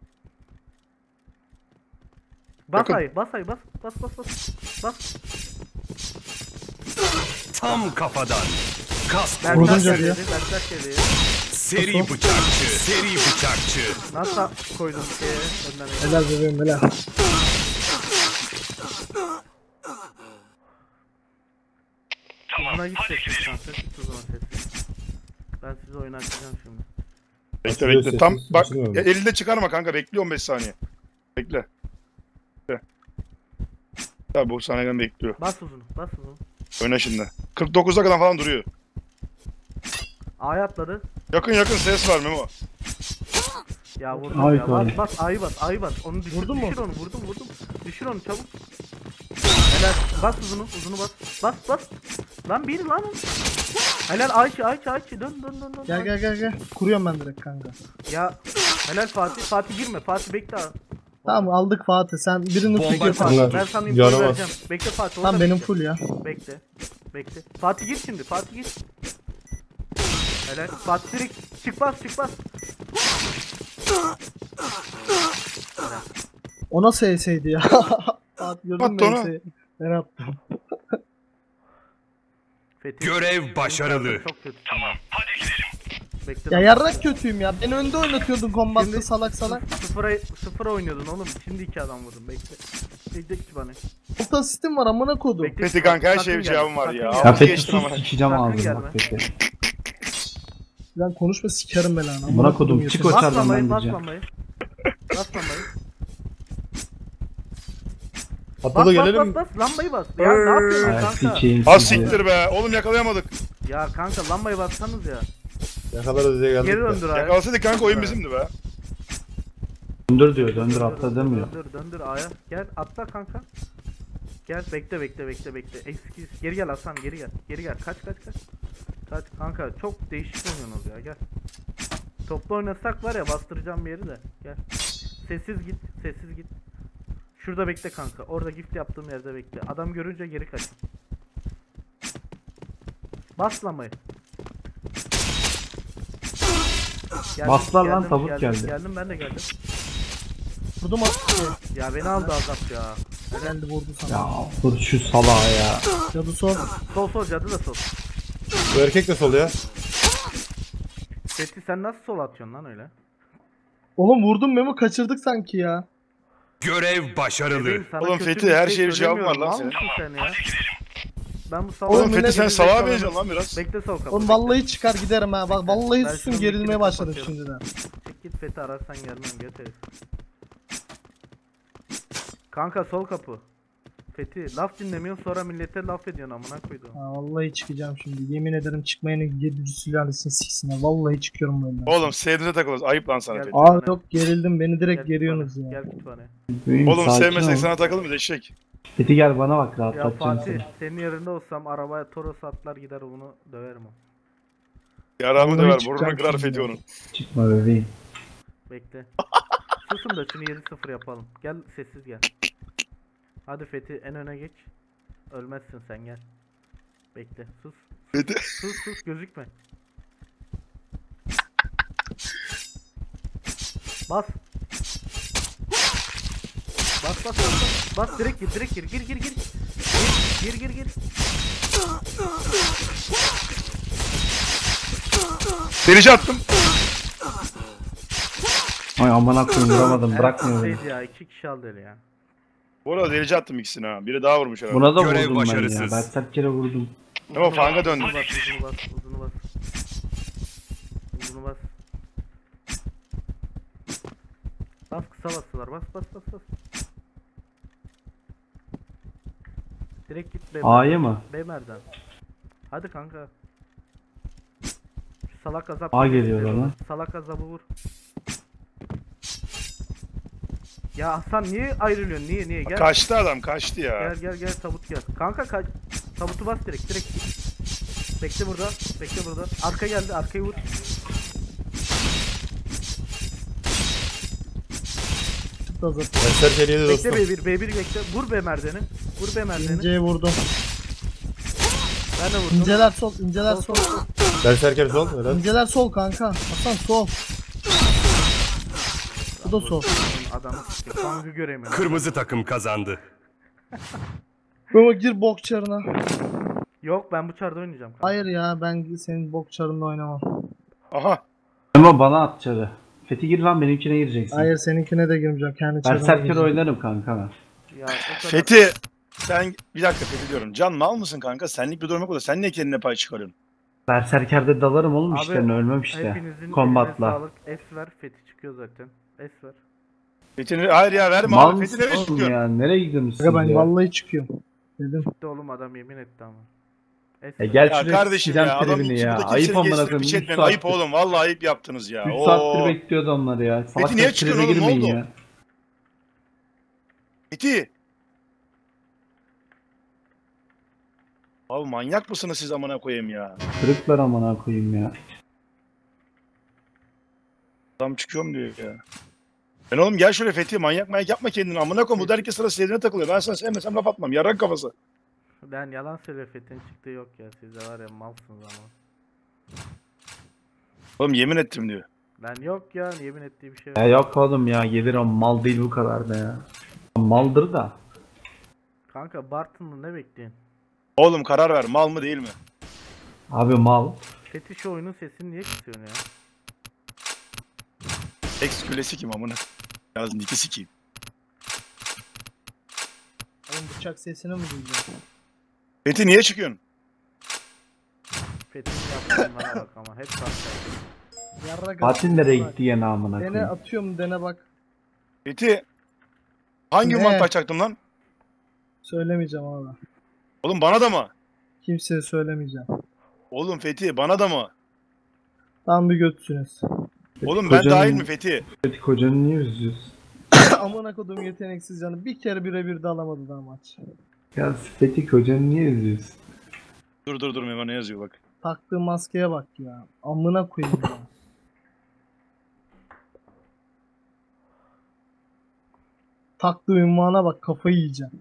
Bas Yakın. ay bas ay bas bas bas bas. Bas. Tam kafadan. Kas Berkler Vurdun vurması. cadıya. geldi Berkler geldi. Seri bıçakçı. Seri bıçakçı. Nasıl koydun şeye önden eğil. Helal bebeğim helal. Uzuna git sessiz kanka git uzuna sessiz. Ben size oyunu açacağım şimdi. Bekle Açılıyor bekle sessiz, tam bak açılmıyor mu? ya, elinde çıkarma kanka bekliyor on beş saniye. Bekle. Bekle. Tabi bu saniyeden bekliyor. Bas uzunu bas uzunu. Oyna şimdi. kırk dokuzda kadar falan duruyor. A'ya atladı. Yakın yakın ses var Memo. Ya vurdum Ay ya bas kay. bas A'yı bas A'yı bas. Onu düşür, Vurdun mu? düşür onu vurdum vurdum. Düşür onu çabuk. Helal bas uzunu uzunu bas. Bas bas. Lan bir lan. Helal Ayçi Ayçi Ayçi dön dön dön dön. Gel gel gel gel. Kuruyorum ben direkt kanka. Ya helal Fatih Fatih girme Fatih bekle abi. Tamam aldık Fatih. Sen birini Bomba tutuyor Bekle Fatih. Fatih Bunlar ben sana info canavar. vereceğim. Bekle Fatih orada Tamam benim bekle. full ya. Bekle. Bekle. Fatih gir şimdi. Fatih gir. Helal. Fatih direkt çık bas çık bas. O nasıl Ese'ydi ya? Fatih gördün mü Attı onu. Ese'yi? Ben attım. Fethi. Görev başarılı. Çok kötü. Tamam. Hadi gidelim. Bekle. Ya lan. yarrak kötüyüm ya. Beni önde oynatıyordun kombatta Şimdi- salak salak. Sıfıra, sıfıra oynuyordun oğlum. Şimdi iki adam vurdum. Bekle. Bekle ki bana. Alt asistim var amına kodum. Bekle. Fethi kanka her Sakın şeye bir gelme, cevabım var sakın ya. gelme. Ya Altı Fethi geçtim sus ama. sikeceğim Sakın ağzını gelme. bak Fethi. Lan konuşma sikerim belanı. Amına kodum, yeter. çık o- Bas Koçardan lambayı ben bas diyeceğim. lambayı. Bas lambayı. Hatta Bas da bas gelelim. bas bas lambayı bas. Ya ne yapıyorsun Ay kanka? sikeyim Az sizi. siktir be. Oğlum yakalayamadık. Ya kanka lambayı bassanız ya. Yakalarız diye geldik. Geri de. döndür aya. Yakalasaydık kanka oyun bizimdi be. Döndür diyor döndür atla demiyor. Döndür döndür aya. Gel atla kanka. Gel bekle bekle bekle bekle. Eski geri gel Hasan, geri gel. Geri gel. Kaç kaç kaç. Kaç kanka, çok değişik oynuyorsunuz ya, gel. Toplu oynasak var ya, bastıracağım bir yeri de. Gel. Sessiz git, sessiz git. Şurada bekle kanka. Orada gift yaptığım yerde bekle. Adam görünce geri kaç. Baslamayı. Baslar lan, tabut geldi. Geldim, ben de geldim. Vurdum attı. Ya beni aldı azap ya. Geldi vurdu sana. Ya dur şu salağa ya. Cadı sol. Sol sol, cadı da sol. Bu erkek de sol ya. Fethi sen nasıl sol atıyorsun lan öyle? Oğlum vurdum Memo, kaçırdık sanki ya. Görev başarılı. Bebeğim, sana Oğlum kötü Fethi, bir her şey şeye bir cevabın var söylemiyorum. lan Mal senin. mısın sen ya? Ben bu salak... Oğlum Oğlum Fethi millet sen bizi salağa bekliyor. benziyorsun lan biraz. Bekle sol kapı. Oğlum vallahi çıkar giderim ha. Bak vallahi Ben susun, şunun gerilmeye ikini başladım kapatıyorum. şimdiden. Çık git Fethi, ararsan gelmem, göt herif. Kanka sol kapı. Fethi laf dinlemiyorsun, sonra millete laf ediyorsun, amına koydum. Ha vallahi çıkacağım şimdi. Yemin ederim çıkmayanı yedi sülalesini siksin ha. Vallahi çıkıyorum bu evden. Oğlum sevdiğinize takılırız. Ayıp lan sana Gel. Fethi. Aa yok, gerildim, beni direkt Gel geriyorsunuz kütüphane, ya. Gel kütüphane. Benim Oğlum sakin sevmesek ol. sana takılır mıyız eşek? Fethi gel bana bak, Ya rahatlatacağım Fatih, seni. senin yerinde olsam arabaya Toros atlar gider, bunu döverim o. Yaramı Vallahi döver. çıkacağım Burnunu kırar şimdi Fethi ya. onun. Çıkma bebeğim. Bekle. Susun da şunu yedi sıfır yapalım. Gel sessiz gel. Hadi Fethi, en öne geç. Ölmezsin sen, gel. Bekle, sus. Fethi. Sus sus, gözükme. Bas. Bas bas bas bas. Bas, direkt gir, direkt gir. Gir gir gir. Gir gir gir gir. Delici attım. Ay aman akıyım, vuramadım, bırakmıyor beni. Erkek ya, iki kişi aldı öyle ya. Bu arada delici attım ikisini ha. Biri daha vurmuş herhalde. Buna da Görev vurdum ben ya. başarısız. Ben sert kere vurdum. Ama fanga döndü. Uzunu bas, uzunu bas, uzunu bas. Uzunu bas. Bas, kısa bastılar, bas bas bas bas. Direkt git Bemer'den. A'ya mı? Bemer'den. Hadi kanka. Şu salak azap. A geliyor lan. Salak azabı vur. Ya Hasan niye ayrılıyorsun? Niye niye? Gel. Kaçtı adam kaçtı ya. Gel gel gel, tabut gel. Kanka kaç. Tabutu bas direkt direkt. Bekle burada. Bekle burada. Arka geldi, arkayı vur. Çıktı hazır. Ensar geriye Bekle dostum. B bir, B bir bekle. Vur B merdiveni. Vur B merdiveni. İnceye vurdum. Ben de vurdum. İnceler sol, inceler sol. Berserker sol. Helal. İnceler sol kanka. Hasan sol. Bu da sol. Adamı sıkıyor. Fangı göremiyorum. Kırmızı takım kazandı. Memo gir bok çarına. Yok, ben bu çarda oynayacağım kanka. Hayır ya, ben senin bok çarında oynamam. Aha. Ama bana at çarı. Fethi gir lan, benimkine gireceksin. Hayır, seninkine de girmeyeceğim, kendi Ben çarıma sert kere gireceğim. oynarım kanka ben. Ya, o kadar... Fethi. Sen bir dakika Fethi diyorum. Can mal mısın kanka? Senlik bir durum yok orada. Sen niye kendine pay çıkarıyorsun? Berserker'de dalarım oğlum, Abi, işte ölmem işte. Hepinizin Kombatla. eline sağlık. S ver, Fethi çıkıyor zaten. S ver. Fethi'ni hayır ya verme Mal abi. Fethi mısın nereye oğlum çıkıyorsun? ya? Nereye gidiyorsunuz siz Kanka ben ya? vallahi çıkıyorum. Dedim. Gitti oğlum, adam yemin etti ama. S E ver. gel Ya şuraya kardeşim sikeceğim ya. Adam tribini iki ya. burada Ayıp kimseyi amına geçtirip koyayım. bir üç şey etmeyin. saat- Ayıp oğlum. Vallahi ayıp yaptınız ya. üç Oo. saattir bekliyordu onlar ya. Salak niye tribe çıkıyorsun oğlum? Ne girmeyin oldu? ya. Fethi. Abi manyak mısınız siz amına koyayım ya? Kırıklar amına koyayım ya. Adam çıkıyorum diyor ya. Ben oğlum gel şuraya Fethi, manyak manyak yapma kendini amına koyayım. Bu da herkes sırası sevdiğine takılıyor. Ben sana sevmesem laf atmam. Yarrak kafası. Ben yalan söyle, Fethi'nin çıktığı yok ya. Siz de var ya, malsınız ama. Oğlum yemin ettim diyor. Ben yok ya, yemin ettiği bir şey yok. Ya yok oğlum ya, gelir o mal değil bu kadar da ya. Maldır da. Kanka Bartın'ı ne bekliyorsun? Oğlum karar ver, mal mı değil mi? Abi mal. Fethi şu oyunun sesini niye kısıyorsun ya? Ex kölesi kim amına? Yazın iki sikiyim. Oğlum bıçak sesini mi duydun? Fethi niye çıkıyorsun? Fethi'nin yaptığınlara bak ama hep karşı. Yarrak Fatih nereye gitti ya namına Dene koyayım. atıyorum, dene bak. Fethi hangi Ne? uman taşacaktın lan? Söylemeyeceğim abi. Oğlum bana da mı? Kimseye söylemeyeceğim. Oğlum Fethi bana da mı? Tam bir götsünüz. Oğlum ben Kocanın- dahil mi Fethi? Fethi kocanı niye üzüyorsun? Amına kodum yeteneksiz canı. Bir kere birebir de alamadı daha maç. Ya Fetik hocanı niye üzüyorsun? Dur dur dur Memo ne yazıyor bak. Taktığı maskeye bak ya. Amına koyayım ya. Taktığı ünvana bak, kafayı yiyeceğim.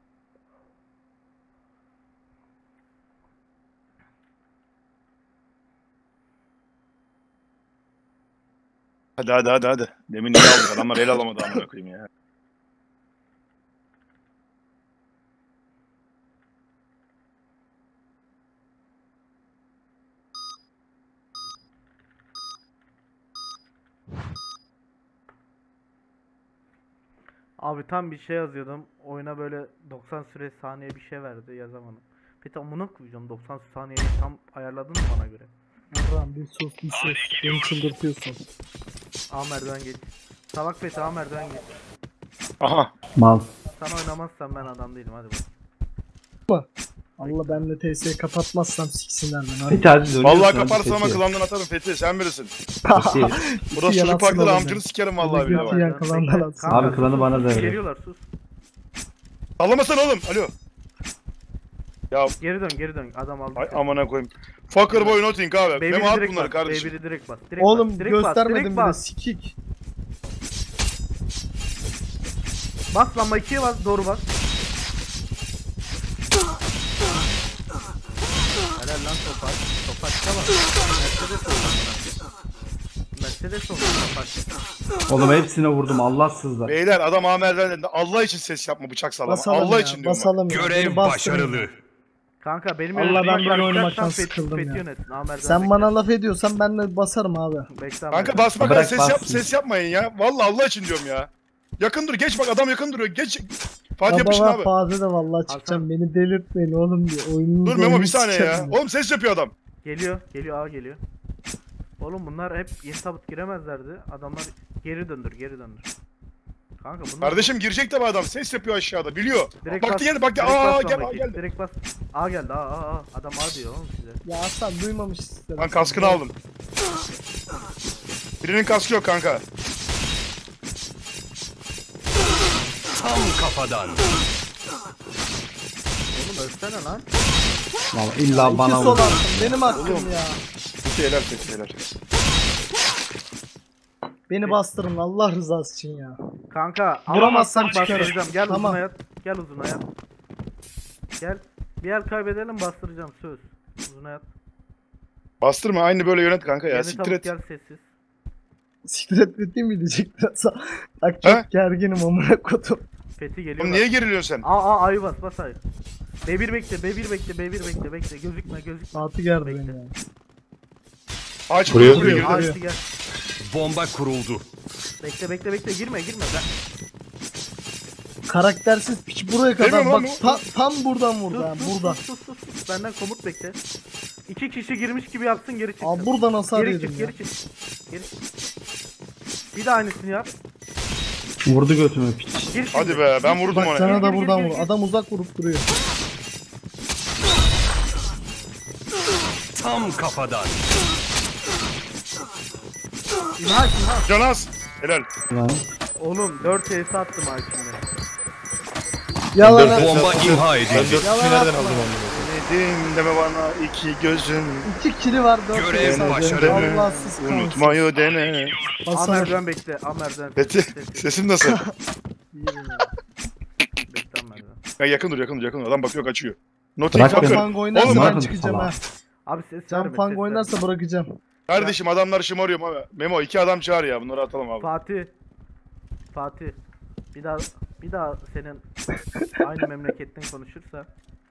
Hadi hadi hadi hadi. Demin iyi aldık adamlar el alamadı amına koyayım ya. Abi tam bir şey yazıyordum. Oyuna böyle doksan süre saniye bir şey verdi, yazamadım. Peki amına koyacağım, doksan saniyeyi tam ayarladın mı bana göre? Buram bir sus bir sus. Beni çıldırtıyorsun. A merdiven geç. Salak Fethi, A merdiven geç. Aha. Mal. Sen oynamazsan ben adam değilim, hadi bak. Allah benimle T S'yi kapatmazsam siksinler beni. Fethi hadi dönüyorsun. Vallahi hadi kaparsın ama Fethi. klandan atarım Fethi sen birisin. Fethi. Burası Yalan çocuk parkları söyleme. amcını sikerim vallahi Götü billahi. yan kalanlar Bekle. atsın. Kanka, Abi klanı sus, bana sus, da ver. Geliyorlar, sus. Sallamasana oğlum. Alo. Ya Geri dön, geri dön. Adam aldı. ay seni. amına koyayım. Fucker boy nothing abi. B bir'i Memo at direkt bunları bas, kardeşim. B bir'i direkt bas. Direkt Oğlum bas, direkt bas, göstermedim direkt bile, bas. sikik. Bas lamba ikiye bas, doğru bas. Helal lan Topaç. Topaç'a bak. Mercedes oldu. Mercedes oldu Topaç. Oğlum hepsine vurdum Allahsızlar. Beyler adam amelden Allah için ses yapma bıçak sallama. Basalım Allah ya, için diyorum. bak. basalım ya. Görev Beni bastırın ya. başarılı. Kanka benim Allah, yönettiğimi ben böyle bırakacaksan oynamaktan Fethi- sıkıldım Fethi ya. yönetsin, A merdiven Sen bekle. bana laf ediyorsan ben de basarım abi. Bekle Kanka merdiven. basma Bırak ses yap bassın. ses yapmayın ya. Vallahi Allah için diyorum ya. Yakın dur geç bak adam yakın duruyor. Geç. Fatih Baba yapışın var abi. Fatih de vallahi çıkacağım. Beni delirtmeyin oğlum diye. Oyunun Dur Memo bir saniye ya. Oğlum ses yapıyor adam. Geliyor, geliyor, A geliyor. Oğlum bunlar hep yeni tabut giremezlerdi. Adamlar geri döndür, geri döndür. Kanka bunlar... Kardeşim girecek tabi adam. Ses yapıyor aşağıda. Biliyor. Direkt Baktı bas, geldi baktı. direkt Aa bas gel lan aa bakayım, geldi. direkt bas. A geldi, A, A, A. Adam A diyor oğlum size. Ya Aslan duymamış istedim. Ben kaskını aldım. Birinin kaskı yok kanka. Tam kafadan. Oğlum ölsene lan. Vallahi illa İki bana sol vurdu. attım. Benim hakkım Oğlum. ya. Fethi helal Fethi helal. Beni bastırın Allah rızası için ya. Kanka Vuramazsam alamazsak çıkarım. bastıracağım. Gel Tamam. uzun hayat. Gel uzun hayat. Gel. Bir yer kaybedelim bastıracağım söz. Uzun hayat. Bastırma aynı böyle yönet kanka ya. Yeni Siktir tabut et. gel sessiz. Siktir et biteyim mi diyecektim. Bak He? çok gerginim amına kodum. Fethi geliyor. Oğlum niye geriliyorsun sen? A A A'yı bas bas A'yı. B bir bekle, B bir bekle, B bir bekle, bekle. Gözükme, gözükme. Fatih gerdi beni Bekle. ya. Ağaç Vuruyor. vuruyor. Vuruyor. A işte gel. Bomba kuruldu. Bekle, bekle, bekle. Girme, girme. Ben... Karaktersiz piç buraya kadar Demiyorum bak lan bu- ta- tam buradan vurdu Sus, ha sus, burada. sus, sus, sus, sus. Benden komut bekle. İki kişi girmiş gibi yapsın, geri çık. Abi buradan hasar Geri yedim çık, ya. geri çık. Geri çık. Bir de aynısını yap. Vurdu götümü piç. Gir şimdi. Hadi be ben vurdum Bak ona. sana Gir, da gir, buradan gir, vur. gir. Adam uzak vurup duruyor. Tam kafadan. İmha, imha. Canaz. Helal. Lan. Oğlum dört S attım ha şimdi. Yalan Dört- ha. Bomba imha Ben edildi. dört kişi Yalan nereden atma. aldım onu? Dedim deme bana iki gözüm. İki kili var dört Görev kili sadece. başarılı. Allahsız kalsın. Unutmayı dene. A Basar. merdiven bekle, A merdiven. Fethi Sessiz. sesin nasıl? Bekle A merdiven. Ya yakın dur yakın dur yakın dur. Adam bakıyor kaçıyor. Noting Bırak fucker. beni. Can Fang oynarsa Oğlum, ben bırakın çıkacağım falan. ha. Abi ses Can verme, Fang ses oynarsa bırakacağım. Kardeşim adamlar şımarıyor ama. Memo iki adam çağır ya bunları atalım verme. abi. Fatih. Fatih. Bir daha bir daha senin aynı memleketten konuşursa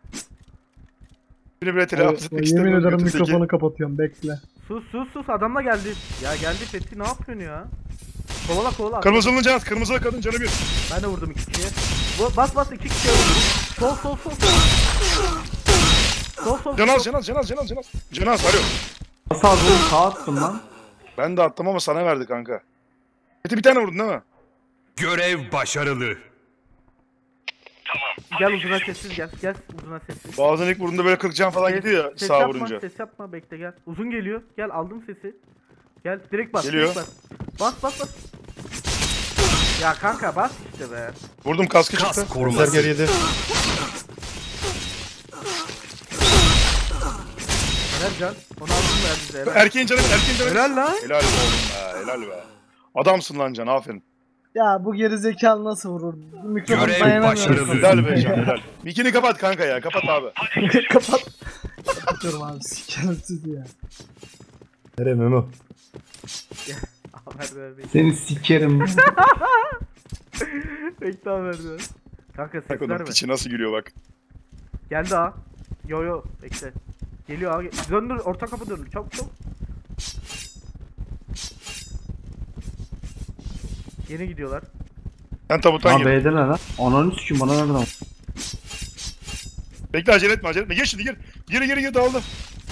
Beni bile tele Evet, atmak yemin istemiyorum. ederim götürdeki. mikrofonu kapatıyorum bekle. sus sus sus adamla geldi. Ya geldi Fethi, ne yapıyorsun ya? Kovala kovala. Kırmızılı canız. Kırmızılı kadın canı bir. Ben de vurdum iki kişiye. Bu- Bas bas iki kişiye vurdum. Sol sol sol sol. Sol sol. Canaz sol. canaz canaz canaz canaz. Canaz arıyor. Nasıl aldın? Sağ attım lan. Ben de attım ama sana verdi kanka. Fethi bir tane vurdun değil mi? Görev başarılı. Gel uzuna sessiz gel. Gel uzuna sessiz. Bazen ilk vurduğunda böyle kırk can falan Ses- gidiyor ya ses sağ yapma, vurunca. Ses yapma bekle gel. Uzun geliyor. Gel aldım sesi. Gel direkt bas. Geliyor. direkt bas. Bas bas bas. Ya kanka bas işte be. Vurdum kaskı çıktı. Kas Berserker koruması. yedi. Ver can. Onu aldın ver bize. Helal. Erkeğin canı bir, erkeğin canı bir. Helal lan. Helal be oğlum be, helal be. Adamsın lan Can, aferin. Ya bu gerizekalı nasıl vurur? Mikrofon Görev dayanamıyor. başarılı. Helal be Can, helal. Mikini kapat kanka ya, kapat abi. Kapat. Kapatıyorum abi, sikerim sizi ya. Nereye Memo? Haber ver. Seni sikerim. Bekle haber ver. Kanka Bak sesler onun mi? piçi nasıl gülüyor bak. Geldi ha. Yo yo bekle. Geliyor abi. Döndür orta kapı döndür. Çabuk çabuk. Yeni gidiyorlar. Sen tabuttan Ha gir. B'deler lan. Ananı sikim bana nereden? Bekle, acele etme, acele etme. Gir şimdi, gir. Gir gir gir, dağıldı.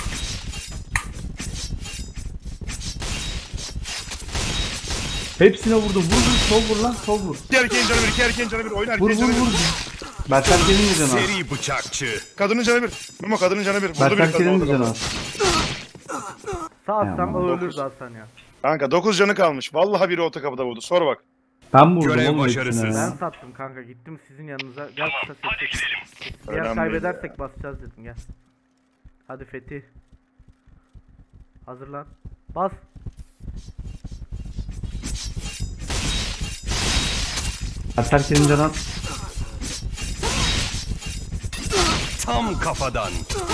Hepsine vurdum. Vur vur sol vur lan sol vur. İki erkeğin canı bir, iki erkeğin canı bir. Oyna Vur erkeğin vur canı vur. bir. Berserker'in mi canı? Seri bıçakçı. Kadının canı bir. Memo kadının canı bir. Vurdu bir kadın Berserker'in mi oldu. canı? Sağ atsam Aman. ölürdü Hasan ya. Kanka dokuz canı kalmış. Vallahi biri orta kapıda vurdu. Sor bak. Ben vurdum Görev oğlum başarısız. hepsine Ben ya. sattım kanka gittim sizin yanınıza. Gel kısa sesle. Eğer Önemli kaybedersek ya. basacağız dedim gel. Hadi Fethi. Hazırlan. Bas. Berserker'in canı. Tam kafadan.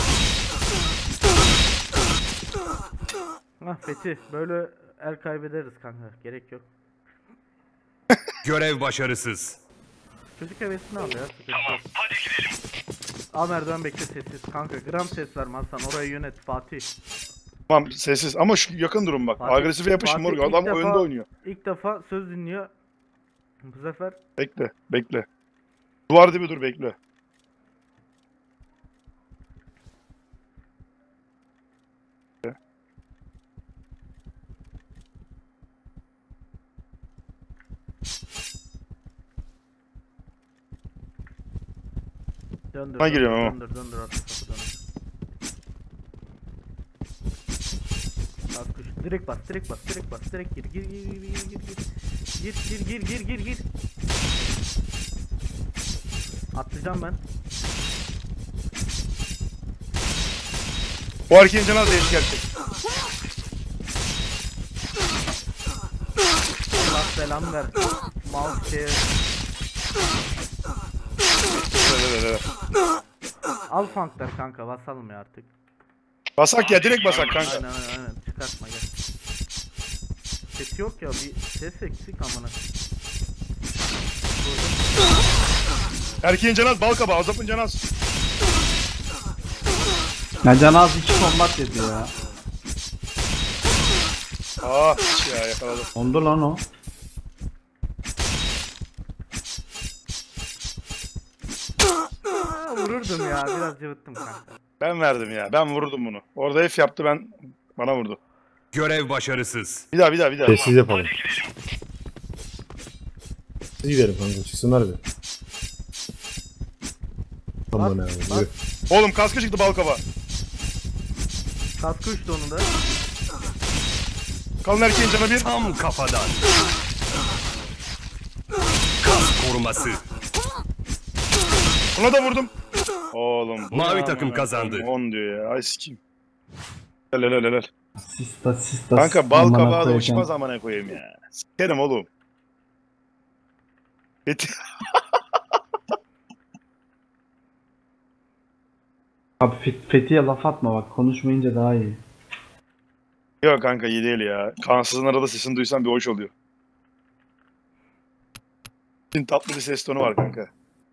Ah Fethi böyle el kaybederiz kanka gerek yok. Görev başarısız. Çocuk hevesini al ya. Tamam hadi gidelim. Al merdiven bekle sessiz kanka. Gram ses verme Hasan orayı yönet Fatih. Tamam sessiz ama şu yakın durum bak. Fatih- Agresif yapışın Fatih moruk. ilk Adam defa- önde oynuyor. İlk defa söz dinliyor. Bu sefer Bekle, bekle. Duvar dibi dur, bekle. döndür. Ben döndür, giriyorum ama. Döndür döndür artık kapı döndür. Bas kuş. Direkt bas, direkt bas, direkt bas, direkt gir, gir, gir, gir, gir, gir, gir. Gir, gir, gir, gir, gir, gir. Atlayacağım ben. O erkeğin canı az değişik erkek. Allah belamı ver. Mouse şeye. Ver, ver, ver. Al funklar kanka, basalım ya artık. Basak ya, direkt basak kanka. Aynen aynen aynen. Çıkartma gel. Ses yok ya, bir ses eksik amına. Erkeğin canı az, bal kabağı. Azap'ın canı az. Ya canı az iki kombat dedi ya. Aa, hiç ya yakaladım. Ondu lan o. Aa, vururdum ya, biraz cıvıttım kanka. Ben verdim ya. Ben vurdum bunu. Orada F yaptı, ben bana vurdu. Görev başarısız. Bir daha, bir daha, bir daha. Sessiz yapalım. Hadi gidelim kanka, çıksınlar bir. Aman abi. bak. yürü. Oğlum kaskı çıktı bal kabağı. Kaskı uçtu onun da. Kalın erkeğin canı bir. Tam kafadan. Kas koruması. Ona da vurdum. Oğlum. bu Mavi ne takım amına kazandı. koyayım, on diyor ya. Ay sikeyim. Helal helal helal. Sista sista. Kanka bal amına kabağı da koyacağım. uçmaz amına koyayım ya. Sikerim oğlum. Beti. Abi Fe- Fethi'ye laf atma bak, konuşmayınca daha iyi. Yok kanka iyi değil ya. Kansızın arada sesini duysan bir hoş oluyor. Şimdi tatlı bir ses tonu var kanka.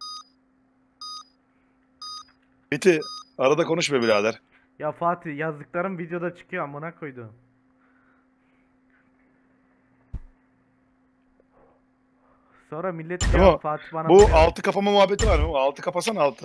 Beti arada konuş be birader. Ya Fatih, yazdıklarım videoda çıkıyor amına koydum. Sonra millet Tamam. ya Fatih bana Bu böyle- altı kapama muhabbeti var mı? Altı kapasan altı.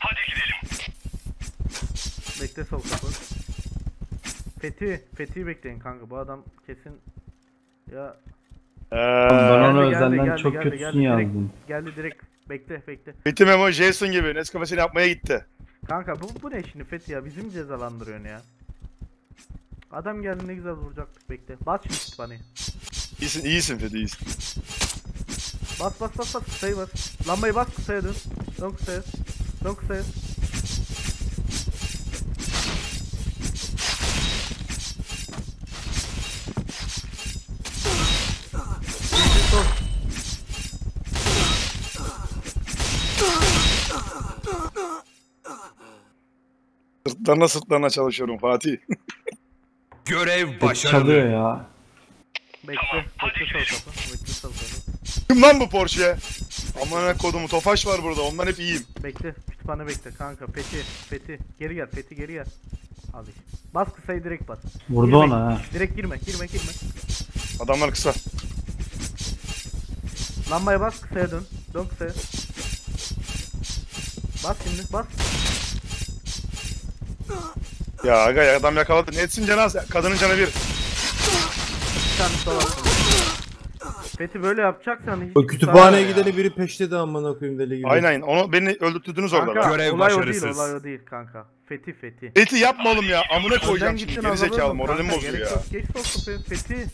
Bekle sol kapı. Fethi, Fethi'yi bekleyin kanka. Bu adam kesin ya Ee, Ben onu geldi, özelden geldi, çok geldi, kötüsünü geldi, direkt. yazdım. geldi direkt. Bekle, bekle. Beti Memo Jason gibi Nescafe'sini yapmaya gitti. Kanka bu bu ne şimdi Fethi ya? Bizim cezalandırıyorsun ya. Adam geldi ne güzel vuracaktık, bekle. Bas şimdi kütüphaneyi. İyisin, iyisin Fethi, iyisin. Bas bas bas bas, kısayı bas. Lambayı bas, kısaya dön. Dön kısaya. Dön kısaya. Sırtlarına sırtlarına çalışıyorum Fatih. Görev Çalıyor başarılı. ya. Bekle. Bekle sol kapı. Bekle sol kapı. Kim lan bu Porsche? Aman kodumu Tofaş var burada. Ondan hep iyiyim. Bekle. Kütüphane bekle kanka. Fethi. Fethi. Geri gel. Fethi geri gel. Al işte. Bas kısayı direkt bas. Vurdu Girme, ona ha. Direkt girme. Girme girme. Adamlar kısa. Lambaya bas kısaya dön. Dön kısaya. Bas şimdi bas. Ya aga ya adam yakaladı. Ne etsin canı? Kadının canı bir. Bir tane sola bas. Fethi böyle yapacaksan hiç O kütüphaneye ya. gideni biri peşledi amına koyayım deli gibi. Aynen aynen. Onu beni öldürttünüz orada. Kanka lan. Görev olay o değil başarısız. olay o değil kanka. Fethi Fethi. Eti yapma oğlum ya. Amına Önden koyacağım şimdi. gittin Geri azalır zekalı mı moralim kanka? bozuyor Gerek ya. yok. Geç olsun Fe- Fethi.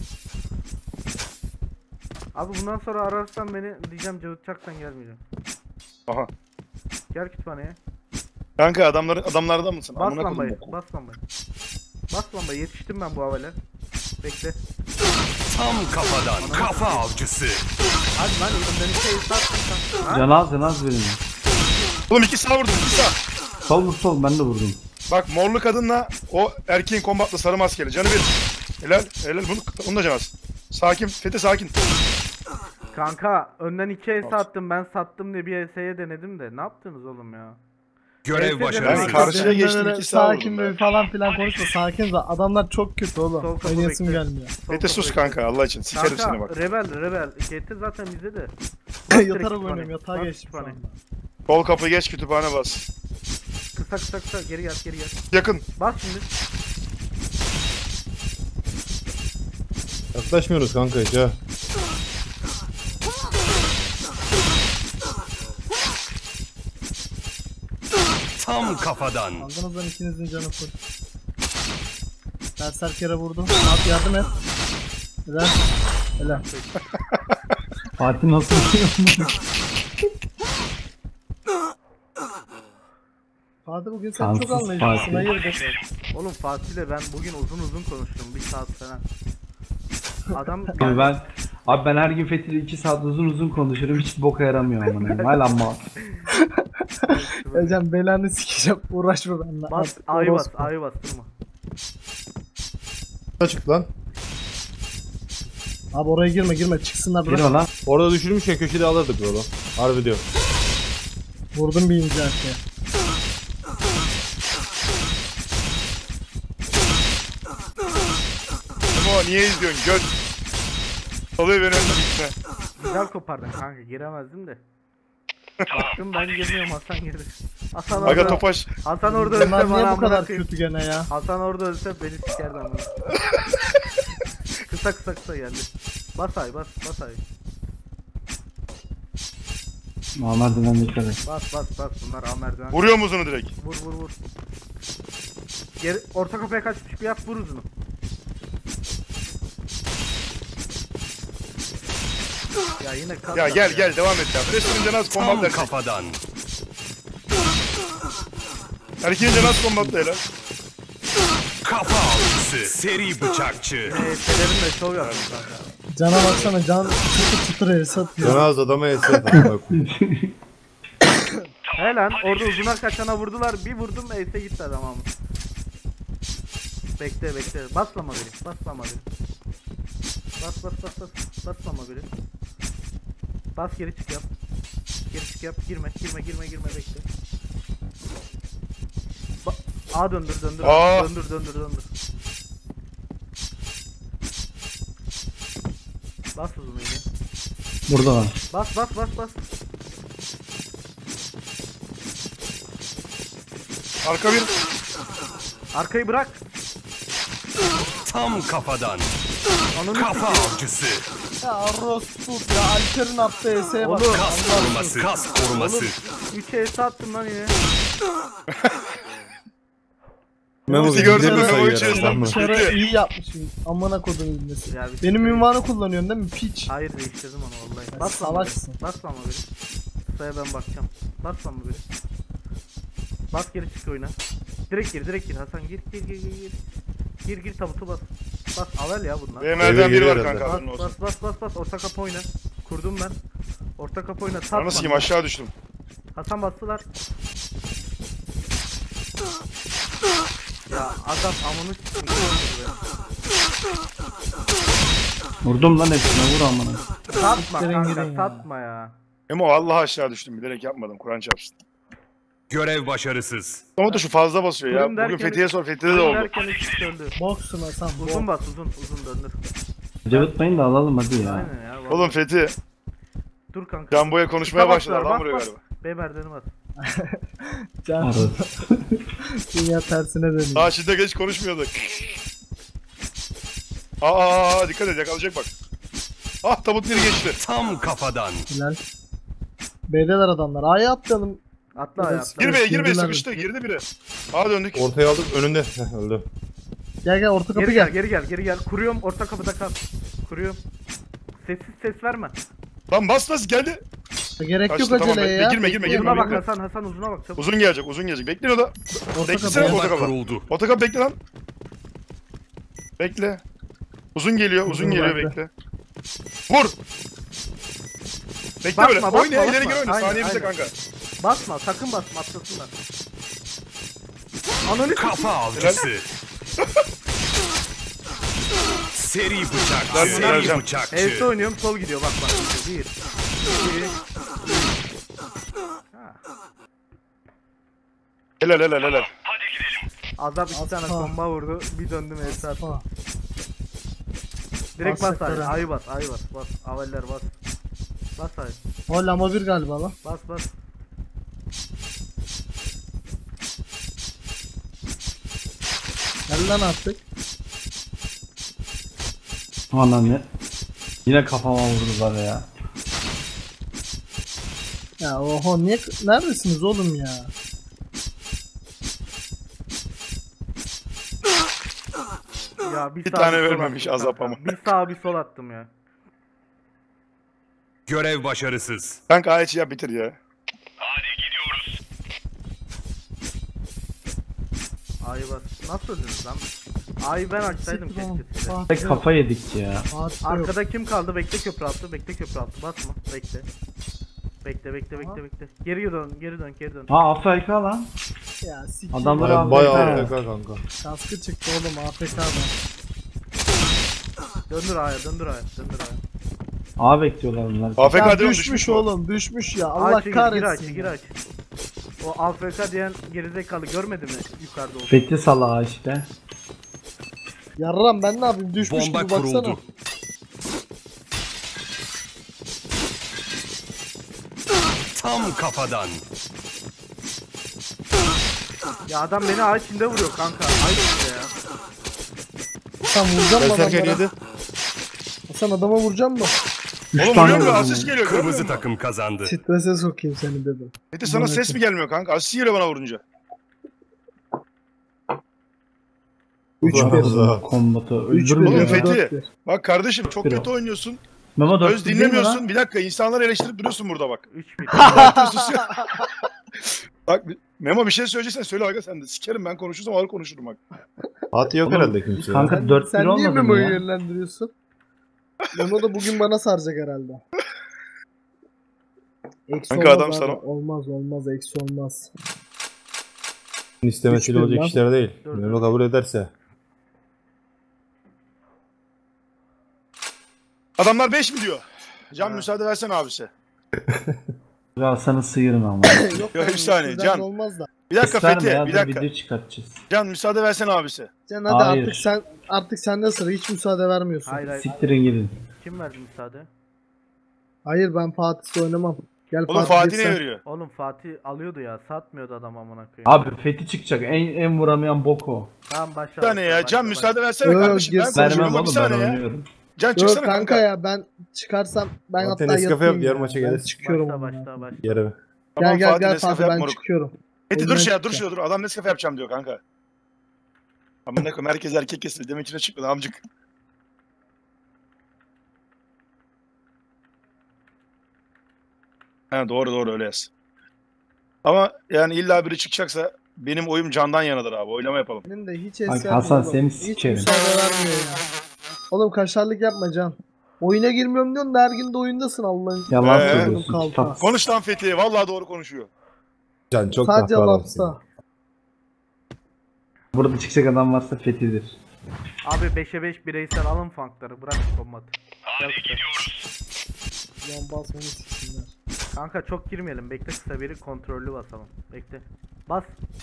Abi bundan sonra ararsan beni diyeceğim cıvıtacaksan gelmeyeceğim. Aha. Gel kütüphaneye. Kanka adamların adamlardan mısın? Bas Amına lambayı. koydum. Bas lambayı. Bas lambayı. Yetiştim ben bu havale. Bekle. Tam kafadan. Kafa avcısı. Hadi lan elimden iki el sattın sen. Ha? Canaz canaz verin. Oğlum iki sağ vurdum iki sağ. Sol vur sol ben de vurdum. Bak morlu kadınla o erkeğin kombatlı sarı maskeli. Canı bir. Helal helal bunu onu da canaz. Sakin Fethi sakin. Kanka önden iki el sattım ben sattım diye bir E S Y'ye denedim de ne yaptınız oğlum ya? Görev Neyse, Ben başarısız. karşıya Benimle geçtim böyle iki sağ sakin vurdum böyle ben. falan filan konuşma sakin de adamlar çok kötü Sol oğlum. kapı Oynayasım bekle. gelmiyor. Sol Fethi kapı sus bekle. kanka Allah için. Sikerim Kanka seni bak. rebel rebel. Getir zaten bize de. Yatarak oynuyorum yatağa Bas geçtim şu kütüphane. anda. Sol kapı geç kütüphane bas. Kısa kısa kısa geri gel geri gel. Yakın. Bas şimdi. Yaklaşmıyoruz kanka hiç ha. Tam kafadan. Aldınız lan ikinizin canı full. Berser kere vurdum. At yardım et. Helal. Helal. Fatih nasıl vuruyor? Fatih bugün sen Kansız çok anlayışlısın Fatih. hayırdır? Oğlum Fatih'le ben bugün uzun uzun konuştum. Bir saat falan. Adam Abi ben Abi ben her gün Fethi'yle iki saat uzun uzun konuşurum hiç boka yaramıyor amına koyayım. Hala mal. Hocam belanı sikeceğim uğraşma benimle. Bas At, A'yı bas orospu. A'yı bastırma. Açık lan. Abi oraya girme girme çıksınlar bırak. Girme lan. Orada düşürmüş ya köşede alırdık oğlum. Harbi diyor. Vurdum bir ince arkaya. Ama niye izliyorsun göt? Alıyor beni önüne gitme. Güzel kopardın kanka giremezdim de. Baktım ben girmiyorum Hasan girdi. Hasan Aga orada. Tofaş. Hasan orada ölse Bunlar niye bana bu kadar amına koyayım. kötü gene ya? Hasan orada ölse beni sikerdi amına. Kısa kısa kısa geldi. Bas ay bas bas ay. Muammer denen dikkat et. Bas bas bas bunlar A merdiven. Vuruyor musun direkt? Vur vur vur. Geri orta kapıya kaçmış bir yap vur uzunu. Ya yine kalk. Ya gel gel devam et ya. Presinin canaz Tam kombat erkek. kafadan. Erkeğin canaz kombatlı helal. Kafa avcısı. Seri bıçakçı. Eee Fener'in de şov yaptım kanka. Cana baksana can çıtır çıtır el satıyor. Cenaz adama esef amına koyayım. He lan orada uzuna kaçana vurdular bir vurdum Ace'e gitti adam ama. Bekle bekle baslama biri baslama biri. Bas bas bas bas baslama biri. Bas geri çık yap. Geri çık yap girme girme girme girme bekle. Ba A döndür döndür Aa. döndür döndür döndür. Bas uzunu yine. Burada var. Bas bas bas bas. Arka bir. Arkayı bırak. Tam kafadan. Ananı Kafa avcısı. Ya orospu ya Alper'in attığı E'ye bak. Oğlum. Kas koruması. Kas koruması. üç E attım lan yine. Memo Bizi bir gördün mü? gidelim Memo sayı üç yarar, el tamam mı? atmış. Dışarı iyi yapmışım. Amına kodum ilmesi. Ya bir- Benim ünvanı kullanıyorsun değil mi piç? Hayır değiştirdim onu vallahi. Ya Bas lan salaksın. biri. Bas lan biri. Kısaya ben bakacağım. Bas lan biri. Bas geri çık oyuna. Direkt gir direkt gir Hasan gir gir gir gir gir. Gir gir tabutu bas. Bas avel ya bunlar. B M'den biri var geliyor kanka. Bas haberin olsun. bas bas bas bas orta kapı oyna. Kurdum ben. Orta kapı oyna. Satma. Anasını kim aşağı düştüm. Hasan bastılar. Ya adam amını s***. Vurdum lan hepsine, vur amına. Satma Girin, kanka girin ya. satma ya. Emo Allah aşağı düştüm bilerek yapmadım Kur'an çarpsın. Görev başarısız. Ama da şu fazla basıyor ya. Kurum Bugün derken- Fethiye sor Fethiye'de de Kurum oldu. derken üç döndü. Boksun Hasan. Uzun Bok. bas uzun uzun döndür. Cıvıtmayın da alalım hadi ya. Aynen ya. vallahi. Oğlum Fethi, Dur kanka. Canbo'ya konuşmaya Bas, başladı bas, adam bas, buraya bas. galiba. B merdiveni bas. Can. Arada. Dünya tersine dönüyor. Aa şimdi geç konuşmuyorduk. Aa dikkat et yakalayacak bak. Ah tabut biri geçti. Tam kafadan. Hilal. B'deler adamlar. A'ya atlayalım. Atla ayağa. atla. Girmeye girmeye Girdiler. sıkıştı girdi biri. Aa döndük. Ortaya aldık önünde. Heh, öldü. Gel gel orta kapı Geri gel. gel geri gel geri gel. Kuruyorum orta kapıda kal. Kuruyorum. Sessiz ses verme. Lan bas bas geldi. Gerek Kaçtı, yok tamam, aceleye bekle, ya. girme, girme, Bekleyin. girme. Uzuna bak Hasan Hasan uzuna bak çabuk. Uzun gelecek uzun gelecek. Bekle o da. Orta Beklesene kapı. orta Bomba kapı. kuruldu. Orta kapı bekle lan. Bekle. Uzun geliyor uzun Uzun geliyor bekle. bekle. Vur. Bekle Basma, böyle. basma, Oyna ileri basma. gir oyna. Aynen, Saniye bize aynen. kanka. Basma sakın basma atlasınlar. Ananı Kafa avcısı. Seri bıçakçı. Ben Seri vereceğim. bıçakçı. Evde oynuyorum sol gidiyor bak bak. Bir. İki. Ha. Helal helal helal. Azap iki tane Asla. bomba vurdu. Bir döndüm Esat. Ha. Direkt Bas bas ayı. sektöre. Ayı bas ayı bas. Bas. Aveller bas. Bas ayı. O lama bir galiba lan. Bas bas. Gel lan artık. Aman ne? Yine kafama vurdular ya. Ya oho niye neredesiniz oğlum ya? Ya bir, Bir sağ, tane bir sol vermemiş attım azap kanka. ama. Bir sağ bir sol attım ya. Görev başarısız. Kanka ayçi yap bitir ya. Ayı bas. Nasıl öldünüz lan? Ayı ben açsaydım Siktir oğlum. keşke size. Fatih Tek yok. kafa yedik ya. Fatih yok. Arkada kim kaldı? Bekle köprü altı. Bekle köprü altı. Basma. Bekle. Bekle bekle bekle bekle. Geri dön, geri dön, geri dön. Ha A F K lan. Ya siktir. Adamlar Bayağı, A F K. bayağı A F K kanka. Kaskı çıktı oğlum A F K'dan. Döndür aya, döndür aya, döndür aya. A bekliyorlar bunlar. A F K Ya diyorum düşmüş, düşmüş bu. oğlum düşmüş ya. Allah Aç, gir, kahretsin. Gir aç, ya. gir aç. O A F K diyen gerizekalı görmedi mi yukarıda oldu? Fethi salağı işte. Yarram ben ne yapayım düşmüş Bomba gibi baksana. kuruldu. Tam kafadan. Ya adam beni ay içinde vuruyor kanka. Ay içinde ya. Sen vuracağım mı Berserker adamlara? yedi. Sen adama vuracağım mı? Üç Oğlum tane vuruyor mu? vurdum Asist ya. geliyor görmüyor Kırmızı musun? takım kazandı. Strese sokayım seni dedim. Fethi sana Bana ses mi gelmiyor kanka? Asist geliyor bana vurunca. üç Allah bir. Allah. Kombatı üç bir. öldürmüyor Oğlum ya. Fethi. dört bir. Bak kardeşim çok Bir kötü o. oynuyorsun. Memo dört Öz değil mi lan? dinlemiyorsun. Bir dakika insanları eleştirip duruyorsun burada bak. üç bir. Susuyor. Bak Memo bir şey söyleyeceksen söyle aga sen de. Sikerim ben konuşursam ağır konuşurum bak. Fatih yok Oğlum, herhalde kimse. ya. Kanka dört bir Sen niye olmadı mı Memo'yu ya? yönlendiriyorsun? Memo da bugün bana saracak herhalde. Eksi Kanka olmaz adam abi. sana- Olmaz olmaz eksi olmaz. İstemesiyle Üç bir olacak lan. işler değil. Dur, dur. Memo kabul ederse. Adamlar beş mi diyor? Can Ha. müsaade versene abisi. Ya sana sıyırın ama. Yok Ya, lan, bir saniye, sizden Can. de olmaz da. Bir dakika Gösterme Fethi ya, bir dur dakika. video çıkartacağız. Can müsaade versene abisi. Can hadi Hayır. artık sen artık sende sıra hiç müsaade vermiyorsun. Hayır hayır. Siktirin gidin. Kim verdi müsaade? Hayır ben Fatih'le oynamam. Gel Oğlum Fatih gir ne sen. veriyor? Oğlum Fatih alıyordu ya. Satmıyordu adam amına koyayım. Abi Fethi çıkacak. En en vuramayan Boko. Tamam başla. Bir saniye ya. başla, Can başla, müsaade versene Yok, kardeşim. Ben girsin. konuşuyorum. Vermem Bir oğlum ben saniye ya. oynuyorum. Can Yok çıksana kanka, kanka. ya ben çıkarsam ben Zaten hatta Nescafe yatayım yap, diğer ya. maça Ben gelirsin. çıkıyorum. Başla Başla, başla başla. Yere. Gel Tamam, gel Fatih gel Nescafe Fatih yap ben moruk. çıkıyorum. Fethi dur Oyundan şey ya dur çıkacağım. şey dur. Adam Nescafe yapacağım diyor kanka. Ama ne koyayım herkes erkek kesildi. Demek içine çıkmadı amcık. He doğru doğru öyle yaz. Ama yani illa biri çıkacaksa benim oyum Can'dan yanadır abi. Oylama yapalım. Benim de hiç Bak eski Hasan, oğlum. seni Hiç sikerim. müsaade vermiyor ya. Oğlum kaşarlık yapma Can. Oyuna girmiyorum diyorsun da her gün de oyundasın Allah'ın. Yalan Ee? söylüyorsun. Kalfa. Kitap. Konuş lan Fethi. Vallahi doğru konuşuyor. Can çok Sadece kahpe lapsa. adamsın. Burada çıkacak adam varsa Fethi'dir. Abi beşe beş bireysel alın funkları. Bırak kombat. Hadi gidiyoruz. Yan basmanı siksinler. Kanka çok girmeyelim. Bekle, kısa biri kontrollü basalım. Bekle. Bas.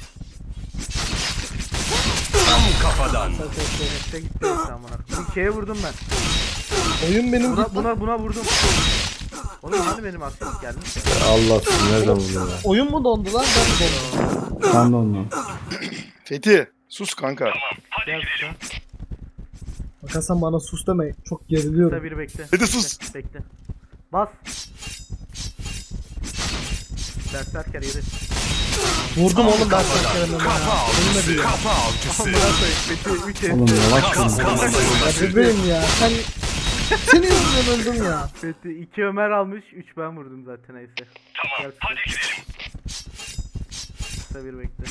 Tam kafadan. Bekle gitti amına. Bir şeye vurdum ben. Oyun benim Buna gitti. buna, buna vurdum. Oğlum hani benim aktif gelmiş ya. Allah seni nereden buluyor ya? Oyun mu dondu lan? Ben mi dondum? Ben de onu. Fethi sus kanka. Gel kısa. Bak Hasan bana sus deme. Çok Kısa geriliyorum. biri bekle. Fethi sus. Bekle. bekle. Bas. Berserker yeri. Vurdum oğlum ben Kafadan. sen Kafa avcısı. Kafa avcısı. Amına koyayım. Fethi üç Oğlum etti. yavaş Kas durun. koruması. Bebeğim ya. Sen seni yüzünden öldüm ya. Fethi iki Ömer almış. üç ben vurdum zaten neyse. Tamam. Hadi gidelim. Kısa bir bekle.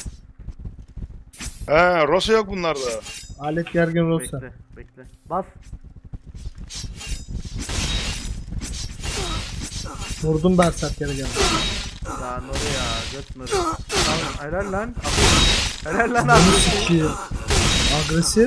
He Rosa yok bunlarda. Alet gergin olsa. Bekle. Bekle. Bas. Vurdum ben sert yere geldim. Ya Nuri ya. Göt Nuri. Tamam. Helal lan. Helal lan abi. İki. Agresif.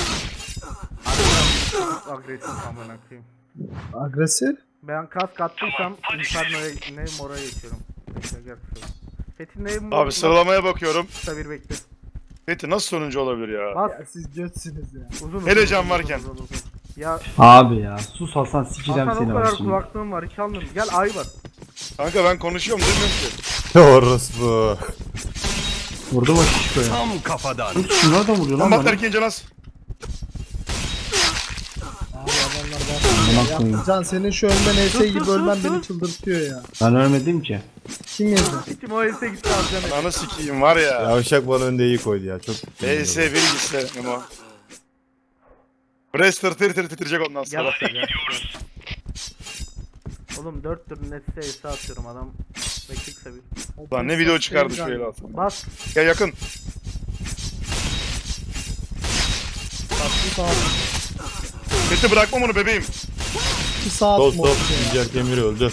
Agresif amına koyayım. Agresif. Ben kask attıysam Inferno'ya ne Mora'ya geçiyorum. Bekle gel kısa. Fethi ne Mor? Abi sıralamaya bakıyorum. Kısa bir bekle. Fethi nasıl sonuncu olabilir ya? Bas. Ya siz götsünüz ya. Uzun Hele uzun, can uzun, varken. uzun, uzun. Ya Abi ya sus Hasan sikeceğim Hasan o seni kadar bak şimdi. kulaklığım var hiç almıyorum. Gel ay bas. Kanka ben konuşuyorum demiyorum ki. Orospu. Vurdu bak şişko ya. Tam kafadan. Şunlar da vuruyor lan Combat bana. erken Canaz. Abi adamlar bak. Amına koyayım. Can senin şu önden E S gibi ölmen beni çıldırtıyor ya. Ben ölmedim ki. Kim yedi? Kim o else gitti alacağım. Ananı sikeyim var ya. Yavşak bana önde iyi koydu ya. Çok E S bir gitse Memo. Brester tir tir titrecek ondan Gel sonra. gel. Oğlum dört tur net sayısı atıyorum adam. Bekle kısa bir. Lan ne video çıkardı şu el altına. Bas. Gel yakın. Tatlı saat. Fethi bırakma onu bebeğim. iki saat Stop mı? stop. Yücel Demir öldü.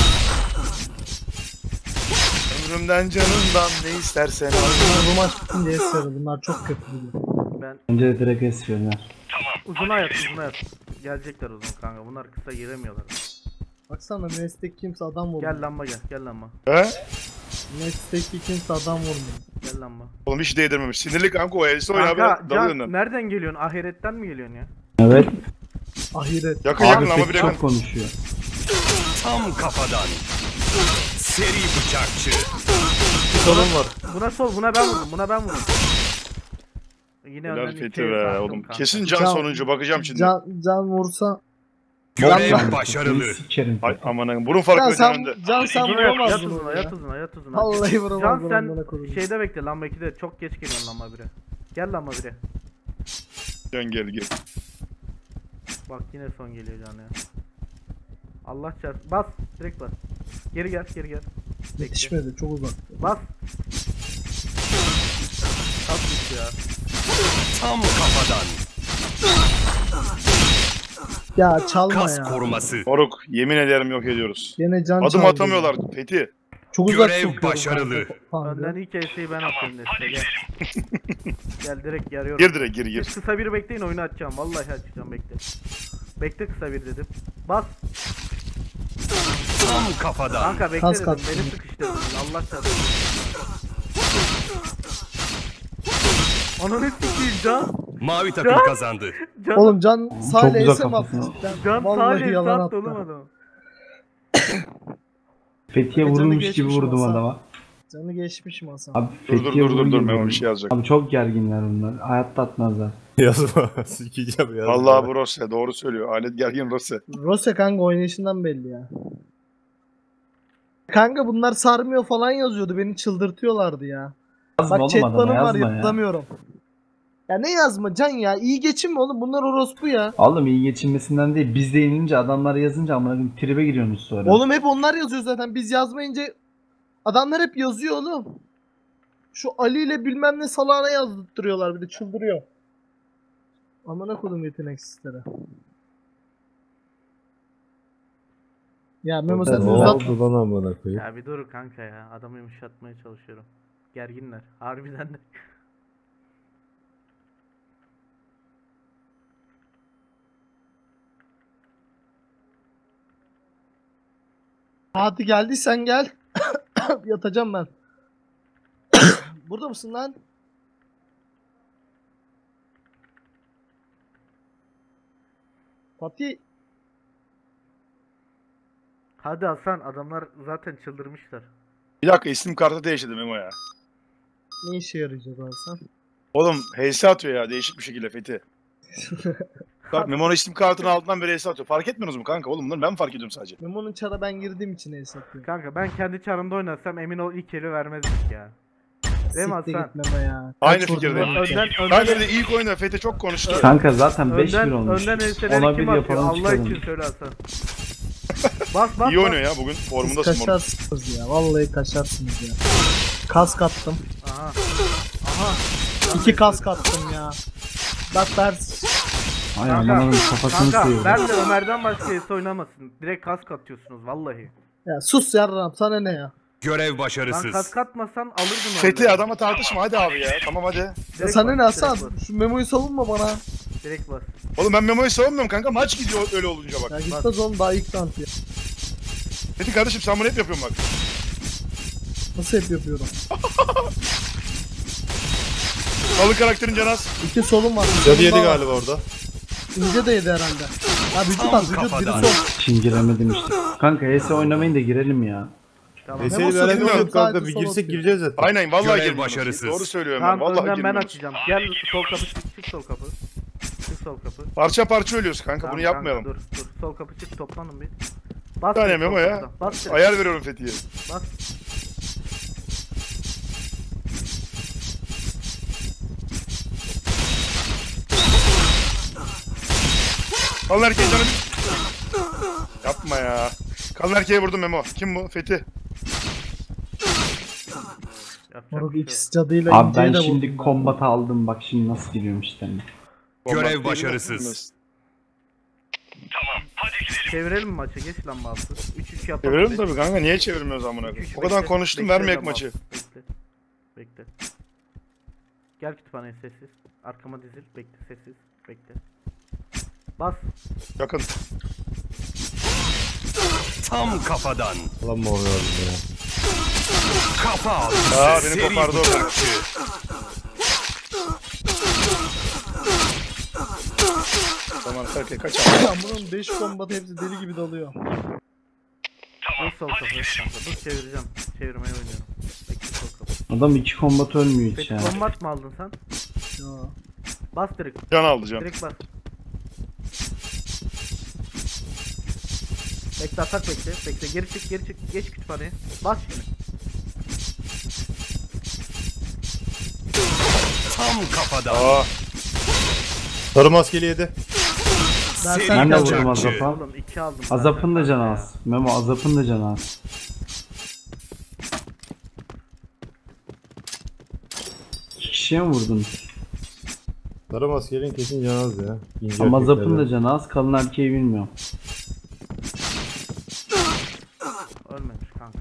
Ömrümden canımdan ne istersen al. Bunlar bu maç bitince es verir. Bunlar çok kötü gidiyor. Ben Bence de direkt es verirler. uzun hayat uzun hayat. Gelecekler uzun kanka. Bunlar kısa giremiyorlar. Baksana Nest'teki kimse adam vurmuyor. Gel lamba gel. Gel lamba. He? Nest'teki kimse adam vurmuyor. Gel lamba. Oğlum hiç değdirmemiş. Sinirli kanka o elisi oyna Kanka abi. Dalıyor Can önden. nereden geliyorsun? Ahiretten mi geliyorsun ya? Evet. Ahiret. Yakın Abi yakın ama bir Fethi yakın. çok konuşuyor. Tam kafadan. Seri bıçakçı. Bir sorun var. Buna sol, buna ben vurdum. Buna ben vurdum. Yine Helal önden Fethi ikiye be sarktım oğlum. kanka. Kesin can Can- sonuncu bakacağım şimdi. Can, can vursa. Görev Can- başarılı. Sikerim. Ay aman burun farkı Can var can sen, önde. can sen Uzuna yat, yat vuramazdın uzuna, onu yat ya. uzuna, yat uzuna. Vallahi Can vuramazdın sen onlara koyayım. şeyde bekle, lamba ikide çok geç geliyorsun lamba bire. Gel lamba bire. Can gel gel. Bak yine son geliyor can ya. Allah çarpsın. Bas, direkt bas. Geri gel, geri gel. Bekle. Yetişmedi çok uzak. Bas. Kalk git ya. Tam kafadan. Ya çalma Kas ya. koruması. Moruk yemin ederim yok ediyoruz. Gene can Adım çaldı. atamıyorlar Fethi. Çok uzak Görev sokuyorum başarılı. kanka. Tamam, Önden ilk eseyi ben atıyorum deste gel. Gel direkt yarıyorum. Gir direkt gir gir. Siz kısa bir bekleyin oyunu açacağım. Vallahi açacağım bekle. Bekle kısa bir dedim. Bas. Tam kafadan. Kanka bekle Kas dedim. kattın. Beni sıkıştırdın. Allah çarpsın. Ananı sikeyim can. Mavi takım Can. kazandı. Can. Oğlum can sahile uzak esem attı kafasına. cidden. Can Vallahi sadece yalan sattı attı. oğlum adam. Fethiye Canı vurulmuş gibi geçmiş vurdum Hasan. adama. Canı geçmiş Hasan. Abi Dur dur Fethiye dur dur vurur dur gibi Memo bir vurdum. şey yazacak. Abi çok gerginler bunlar. Hayatta atmazlar. Yazma. Sikeceğim yazma. Vallahi bu Rose doğru söylüyor. Alet gergin Rose. Rose kanka oynayışından belli ya. Kanka bunlar sarmıyor falan yazıyordu. Beni çıldırtıyorlardı ya. Yazma Bak oğlum chat adama, banım var yazma ya. yutamıyorum. Ya ne yazma Can ya? İyi geçin mi oğlum? Bunlar orospu ya. Oğlum iyi geçinmesinden değil. Biz de yenilince adamlar yazınca amına koyayım tribe giriyorsunuz sonra. Oğlum hep onlar yazıyor zaten. Biz yazmayınca adamlar hep yazıyor oğlum. Şu Ali ile bilmem ne salağına yazdırtıyorlar bir de çıldırıyor. Amına kodum yeteneksizlere. Ya Memo sen Ne uzat. oldu lan amına koyayım? Ya bir dur kanka ya. Adamı yumuşatmaya çalışıyorum. Gerginler. Harbiden de. Hadi geldiysen gel. Yatacağım ben. Burada mısın lan? Fatih. Hadi Hasan, adamlar zaten çıldırmışlar. Bir dakika isim kartı değiştirdim Memo ya. Ne işe yarayacak Hasan? Oğlum H S atıyor ya değişik bir şekilde Fethi. Bak Memo'nun isim kartının altından beri H S atıyor. Fark etmiyorsunuz mu kanka? Oğlum bunları ben mi fark ediyorum sadece? Memo'nun çara ben girdiğim için el satıyor. Kanka ben kendi çarımda oynasam emin ol ilk eli vermezdik ya. Değil mi Siktir Hasan? git Memo ya. Aynı Kaç vurdun fikirdeyim. lan? Önden, Ben önden, de ilk oyunda Fethi çok konuştu. Kanka zaten beş bir önden, olmuş. önden elseleri Ona kim bir atıyor? yapalım Allah çıkalım. için söyle Hasan. Bas bas İyi bas. oynuyor ya bugün. Siz Formundasın moruk. kaçarsınız ya. Vallahi kaçarsınız ya. Kask attım. Aha. Aha. İki kask attım ya. Bak ders. Ay Kanka, anlamadım kafasını Kanka sıyırdı. ben de Ömer'den başka hepsi oynamasın. Direkt kask atıyorsunuz vallahi. Ya sus yarram sana ne ya? Görev Lan başarısız. kask atmasan alırdın onu. Fethi adama tartışma hadi abi ya. Tamam hadi. Ya Direkt sana bas, ne Hasan? direkt bas, Şu Memo'yu savunma bana. Direkt bas. Oğlum ben Memo'yu savunmuyorum kanka. Maç gidiyor öyle olunca bak. Ya gitmez oğlum daha ilk tant ya. Fethi kardeşim sen bunu hep yapıyorsun bak. Nasıl hep yapıyorum? Balık karakterin canaz. İki solum var. bir Cadı solum yedi daha var. galiba orada. İnce de yedi herhalde. Ya vücut Tam at vücut biri kafadan. sol. Şimdi giremedim işte. Kanka H S oynamayın da girelim ya. Tamam. Neyse bir Memo alakası söylüyor, yok kanka. sadece Bir sol girsek atıyor. gireceğiz zaten. Aynen vallahi Görev girmiyoruz. başarısız. Doğru söylüyorum ben. Tamam Vallahi önden ben girmiyoruz. açacağım. Gel sol kapı çık, çık sol kapı. Çık sol kapı. Parça parça ölüyoruz kanka. Tamam, Bunu yapmayalım. kanka, dur dur sol kapı çık toplanın bir. Bas. Bir tane direkt Memo sol ya. kapıdan. Bas direkt, Ayar veriyorum Fethi'ye. bas. Kalın erkeğe canı bir... Yapma ya. Kalın erkeğe vurdum Memo. Kim bu? Fethi. Yapacak Moruk bir şey yok. ikisi cadıyla Abi inceyi ben de şimdi vurdum ben. kombat aldım bak şimdi nasıl giriyorum işte. Görev başarısız. Çevirelim mi maçı? Geç lan Mahsus. üç üç yapalım. Çevirelim bir. tabii kanka. Niye çevirmiyoruz amına üç koyayım? üç O kadar bekle, konuştum bekle vermeyek lan maçı. Mahsus, Bekle. Bekle. Gel kütüphaneye sessiz. Arkama dizil. Bekle sessiz. Bekle. Bas. Yakın. Tam kafadan. Lan mı oluyor ya? Kafa Aa, altısı. beni Seri kopardı orada. bıçakçı. Tamam erkeğe kaç abi. Ya bunun beş kombat hepsi deli gibi dalıyor. Dur sol kapıyı kanka. Dur çevireceğim. Çevirmeyi oynuyorum. Bekle sol kapı. Adam iki kombat ölmüyor hiç Peki ya. kombat mı aldın sen? Ya. Bas direkt. Can aldı can. Direkt bas. Bekle atak bekle. Bekle geri çık geri çık. Geç kütüphaneye. Bas şimdi. Tam kafadan. Aa. Sarı maskeli yedi. Ben Seri sen Ben de kaçacaksın. vurdum bıçakçı. Azap'a. Oğlum iki aldım. zaten Azap'ın da kanka canı ya. az. Memo Azap'ın da canı az. İki kişiye mi vurdun? Sarı maskelin kesin canaz ya. İnce Ama Azap'ın erkeklerden. da canı az. Kalın erkeği bilmiyorum. Ölmemiş kanka.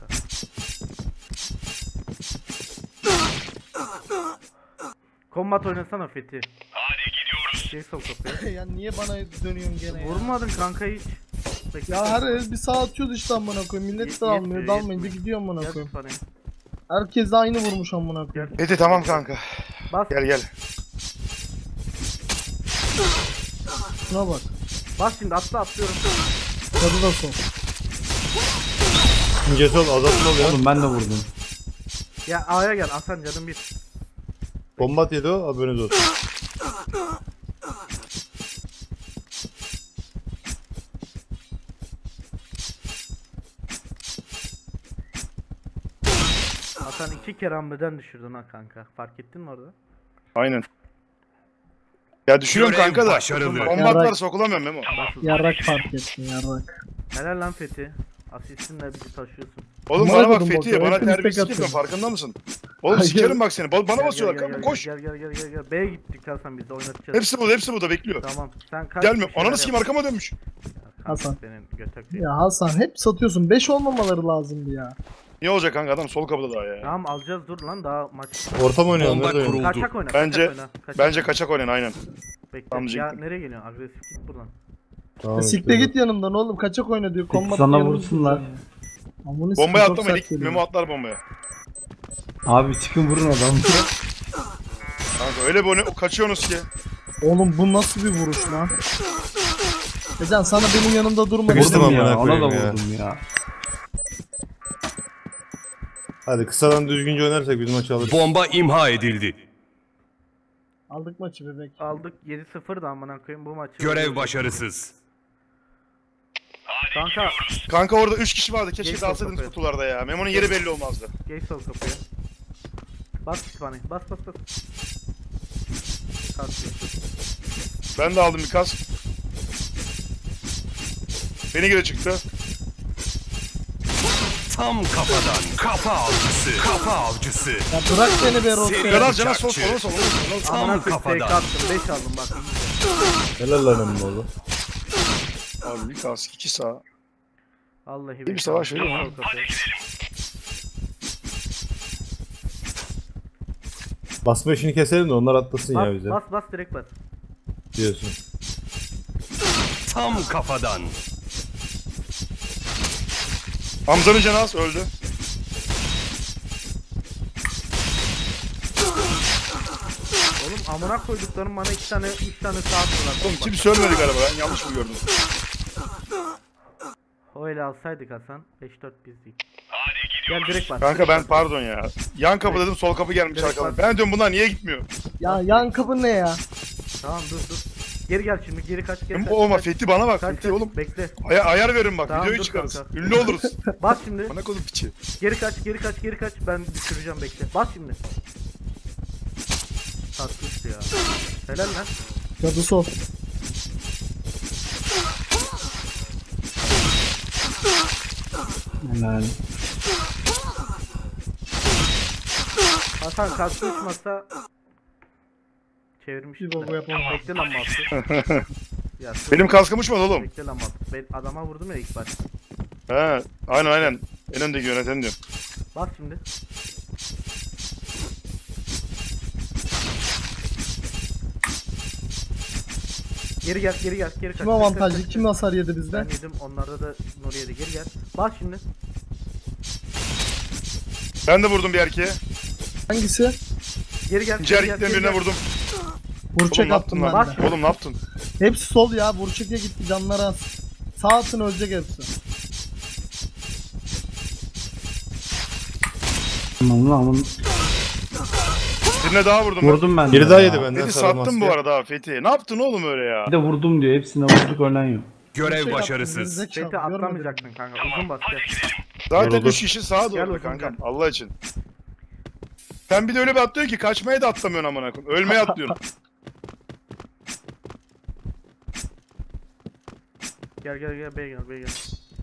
Kombat oynasana Fethi. Hadi gidiyoruz. Şey sol kapıya. Ya niye bana dönüyorsun gene ya? Vurmadın kanka hiç. Bekle. Ya her el bir sağ atıyordu işte amına koyayım. Millet de Yetmiyor, almıyor, dalmayınca yetmiyor. gidiyor amına Gel koyayım. kütüphaneye. Herkes de aynı vurmuş amına koyayım. Fethi tamam kanka. Bas. Gel gel. Şuna bak. Bas şimdi atla atlıyorum. Cadı da sol. İnce sol azap sol ya. Oğlum ben de vurdum. Ya A'ya gel Hasan canım bir. Kombat yedi o haberiniz olsun. Hasan iki kere hamleden düşürdün ha kanka. Fark ettin mi orada? Aynen. Ya düşürüyorum Görev kanka da. başarılı. Kombatlar Yarak. sokulamıyorum Memo. Yarrak fark ettin yarrak. Helal lan Fethi. Asistinle bizi taşıyorsun. Oğlum Bana bana bak vurdun Fethi botu, bana hepiniz terbiyesizlik tek yapıyorsun atıyorsun. farkında mısın? Oğlum Hayır. sikerim bak seni. Ba- Bana Gel, basıyorlar gel, kanka gel, koş. Gel gel gel gel gel. B'ye gittik Hasan biz de oynatacağız. Hepsi burada hepsi burada bekliyor. Tamam. Sen kaç Gelmiyor. bir şeyler Ananı sikeyim yap. arkama dönmüş. Kanka, Hasan. Senin götek değil. Ya Hasan hep satıyorsun. beş olmamaları lazımdı ya. Niye olacak kanka adam sol kapıda daha ya. Tamam alacağız dur lan daha maç. Ortam oynuyor. Bomba Nerede oynuyor? kuruldu. Kaçak oyna. Bence- kaçak oyna. Kaçak Bence oyna. kaçak oynayın aynen. Bekle. Tam Ya diyecektim. nereye geliyorsun? Agresif git buradan. Tamam, Ya sikte işte. git yanımdan oğlum. Kaçak oyna diyor. Kombat sana yanımda vursunlar. tutuyorsun Amına Bombaya sikeyim, çok atlamayın. sert İlk geliyor. Memo atlar bombaya. Abi çıkın vurun adamı. Kanka öyle bir o kaçıyorsunuz ki. Oğlum bu nasıl bir vuruş lan? Ecan sana benim yanımda durma. Sıkıştım Vurdum amına ya, ona da koyayım ya. vurdum ya. Hadi kısadan düzgünce oynarsak biz maçı alırız. Bomba imha edildi. Aldık maçı bebek. Aldık yedi sıfır da amına koyayım bu maçı. Görev başarısız. Kanka Kanka orada üç kişi vardı. Keşke Geç dalsaydınız kafaya. kutularda ya. Memo'nun yeri belli olmazdı. geç sol kapıya. Bas kütüphaneyi. Bas bas bas. Kalk. Ben de aldım bir kas. Beni geri çıktı. Tam kafadan. Kafa avcısı. Kafa avcısı. Ya bırak beni be Rosso. Seri- Biraz cana sol bıçakçı. sola sola sola. Tam Amına koyayım fake kafadan. attım. beş aldım bak. Helal lan emin oldu. Abi bir kas, iki sağ. Vallahi bir beş savaş aldım. veriyor mu? Sol kapıya. Basma işini keselim de onlar atlasın ya Bas bize. bas bas direkt bas. Diyorsun. Tam kafadan. Hamza'nın canı az öldü. Oğlum amına koyduklarım bana iki tane üç tane saat Oğlum dolar. kimse ölmedi galiba. Ben yanlış mı gördüm? Öyle alsaydık Hasan beş dört biz değil. Gel direkt bas. Kanka direkt ben bas. pardon ya. Yan kapı dedim sol kapı gelmiş Direkt arkadan. bas. Ben diyorum bunlar niye gitmiyor? Ya yan kapı ne ya? Tamam dur dur. Geri gel şimdi geri kaç geri Hem kaç. olma kaç. Fethi bana bak Kaç, Fethi kaç. oğlum. Bekle. Ay ayar verin bak Tamam, videoyu dur çıkarız. kanka. Ünlü oluruz. Bas şimdi. Bana kodum piçi. Geri kaç geri kaç geri kaç. Ben düşüreceğim bekle. Bas şimdi. Tatlıştı ya. Helal lan. Cadı sol. Helal. Hasan kalktı uçmazsa çevirmiş. Bir baba yapamam. Bekle lan Mahsun. Ya, dur. Benim kaskım uçmadı oğlum. Bekle lan Mahsun. Ben adama vurdum ya ilk baş. He aynen aynen. En öndeki yöneten diyorum. Bas şimdi. Geri gel, geri gel, geri kaç. Kim kaç, kaç, avantajlı? kaç, Kim kaç. hasar yedi Ben bizden? yedim, onlarda da Nuri yedi. Geri gel. Bas şimdi. Ben de vurdum bir erkeğe. Hangisi? Geri gel, İkinci geri gel, erkekten geri birine gel. vurdum. Vurçek Oğlum ne attım yaptın ben lan? de. Oğlum ne yaptın? Hepsi sol ya. Vurçek'e gitti canları az. Sağ atın ölecek hepsi. Aman aman. Birine daha vurdum. Vurdum ben de. Biri daha ya. yedi benden Fethi sarı sattın maske. bu arada ha Fethi. Ne yaptın oğlum öyle ya? Bir de vurdum diyor. Hepsine vurduk ölen yok. Görev Vurçek attım, başarısız. gerizekalı, Fethi görmedin mi? atlamayacaktın kanka. Uzun bas gel. Zaten Yoruldu. üç kişi sağa Gel doğru oğlum, kankam. gel. Allah için. Sen bir de öyle bir atlıyorsun ki kaçmaya da atlamıyorsun amına koyayım. Ölmeye atlıyorsun. Gel gel gel B'ye gel B'ye gel.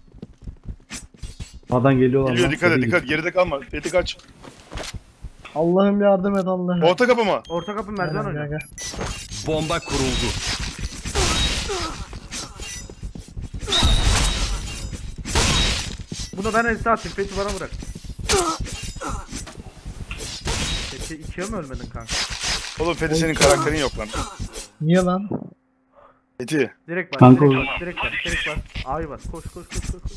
Sağdan geliyorlar. Geliyor lan, dikkat et seri dikkat. git. Geride kalma. Fethi kaç. Allah'ım yardım et Allah'ım. Orta kapı mı? Orta kapı merdiven Gel, gel, oyna. gel. Bomba kuruldu. Bunu ben elise atayım. Fethi bana bırak. Fethi ikiye mi ölmedin kanka? Oğlum Fethi senin karakterin yok lan. Niye lan? Fethi. Direkt bas, Kanka direkt o- bas, direkt bas, direkt bas. Abi bas, koş koş koş koş. koş.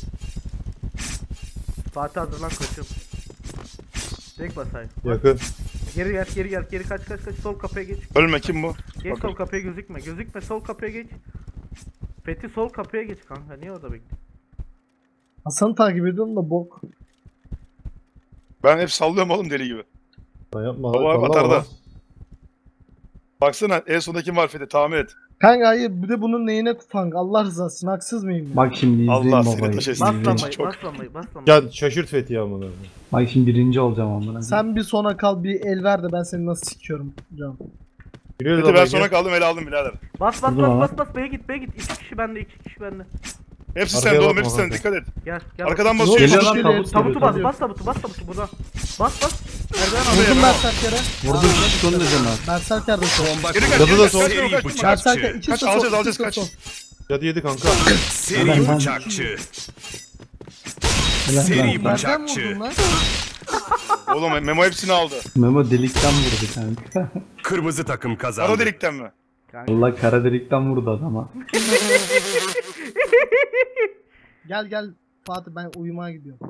Fatih hazırlan koşuyorum. Direkt bas abi. Yakın. Geri gel, geri gel, geri kaç kaç kaç. Sol kapıya geç. Ölme kim bu? Geç Bakın. sol kapıya gözükme. Gözükme sol kapıya geç. Fethi sol kapıya geç kanka. Niye orada bekliyorsun? Hasan'ı takip ediyorum da bok. Ben hep sallıyorum oğlum deli gibi. Lan yapma. Baba sallama atar da. lan. Baksana en sonunda kim var Fethi tahmin et. Kanka hayır bir de bunun neyine tufang Allah rızası için haksız mıyım? ya? Bak şimdi izleyin Allah seni babayı. taş etsin. Bas İzleyin. lambayı, çok. bas lambayı, bas lambayı. Ya şaşırt Fethi'yi amına. Bak şimdi birinci olacağım amına. Sen bir sona kal bir el ver de ben seni nasıl sikiyorum canım. Giriyoruz Fethi ben abla, sona gel. kaldım ele aldım birader. Bas bas Vurdum ama. bas bas bas. B'ye git, B'ye git. İki kişi bende, iki kişi bende. Hepsi Arkaya sende oğlum bakma hepsi sende kanka. dikkat et. Gel, gel. Arkadan Yok, basıyor. Geliyor yok, lan geliyor, tabut Tabutu geliyor. bas, geliyor. bas tabutu, bas tabutu burada. Bas bas. Merdiven al. Vurdum Berserker'e. Vurdum şişt onu da canım. Berserker de sol. Bomba Geri kaç Cadı geri da kaç. sol. Kaç Seri kaç kaç. bıçakçı. Berserker ikisi de Kaç, sol. alacağız, alacağız, ikisi de kaç. sol. Cadı yedi kanka. Seri bıçakçı. Helal Seri lan. Nereden bıçakçı. vurdun lan? Oğlum Memo hepsini aldı. Memo delikten vurdu kanka. Kırmızı takım kazandı. Ara delikten mi? Allah kara delikten vurdu adama. Gel gel Fatih ben uyumaya gidiyorum.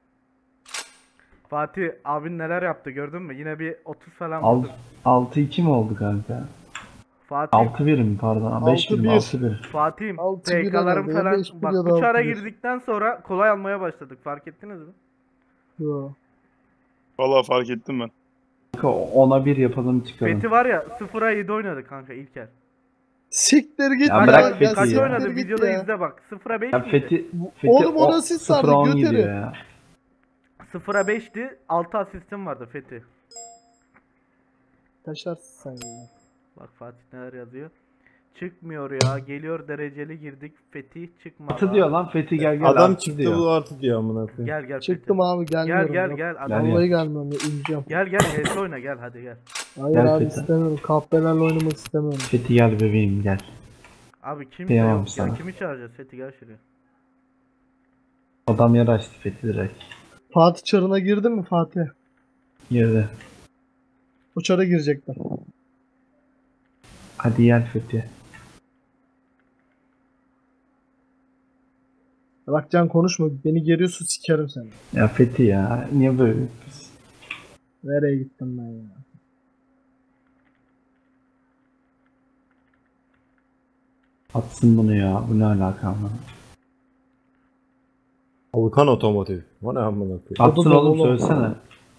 Fatih abin neler yaptı gördün mü? Yine bir otuz falan Alt- vurdu. altı iki mi oldu kanka? Fatih, altı bir mi pardon? beş bir mi? altı bir. altı bir. Fatih'im altı bir P K'larım herhalde, falan beş bir bak ya da bu çara altı bir. girdikten sonra kolay almaya başladık fark ettiniz mi? Yo. Vallahi fark ettim ben. Kanka ona bir yapalım çıkalım. Fethi var ya sıfıra yedi oynadı kanka İlker. Siktir git Ya ya. bırak ya, Fethi'yi Kaç ya. oynadı siktir git videoda ya. izle bak sıfıra beş Ya miydi? Fethi, Fethi Oğlum o nasıl sardı, sıfıra on göt gidiyor herif. ya. sıfıra beşti altı asistim vardı Fethi. Taşarsın sen ya. Bak Fatih neler yazıyor. Çıkmıyor ya geliyor dereceli girdik Fethi çıkma. Altı diyor lan Fethi gel gel. Adam altı çıktı diyor. bu artı diyor amına koyayım. Gel gel Çıktım Fethi. abi Gel gelmiyorum. gel yok. gel adam. Gel. Vallahi gelmiyorum ya üzüleceğim. Gel gel H S oyna gel hadi gel. Hayır Gel abi Fethi. istemiyorum. Kahpelerle oynamak istemiyorum. Fethi gel bebeğim gel. Abi kimse Kıyamam yok sana. ya kimi çağıracağız Fethi gel şuraya. Adam yer açtı Fethi direkt. Fatih çarına girdin mi Fatih? Girdi. O çara girecekler. Hadi gel Fethi. Bak Can konuşma. Beni geriyorsun sikerim seni. Ya Fethi ya niye böyle yapıyorsun? Nereye gittim ben ya? Atsın bunu ya bu ne alaka ama. Volkan Otomotiv. O ne amına koyayım. Atsın da oğlum oğlum. söylesene.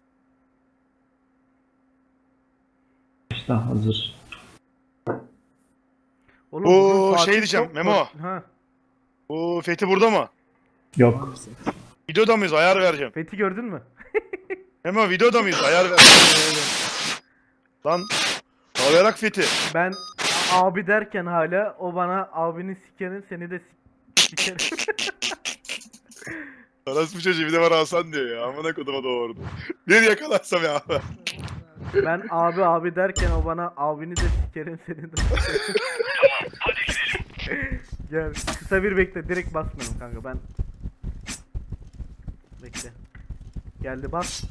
İşte hazır. Oğlum Bu bugün Fatih şey diyeceğim, çok- Memo. Ha. Bu Fethi burada mı? Yok. Videoda mıyız? Ayar vereceğim. Fethi gördün mü? Memo videoda mıyız? Ayar ver. Lan. Ağlayarak Fethi. Ben abi derken hala o bana abini sikerim seni de sik- sikerim. Orası bu çocuğu bir de bana Hasan diyor ya. Amına koduma doğurdu. Bir yakalarsam ya. Ben abi abi derken o bana abini de sikerim seni de sikerim. Gel kısa bir bekle direkt basmıyorum kanka ben. Bekle. Geldi bas.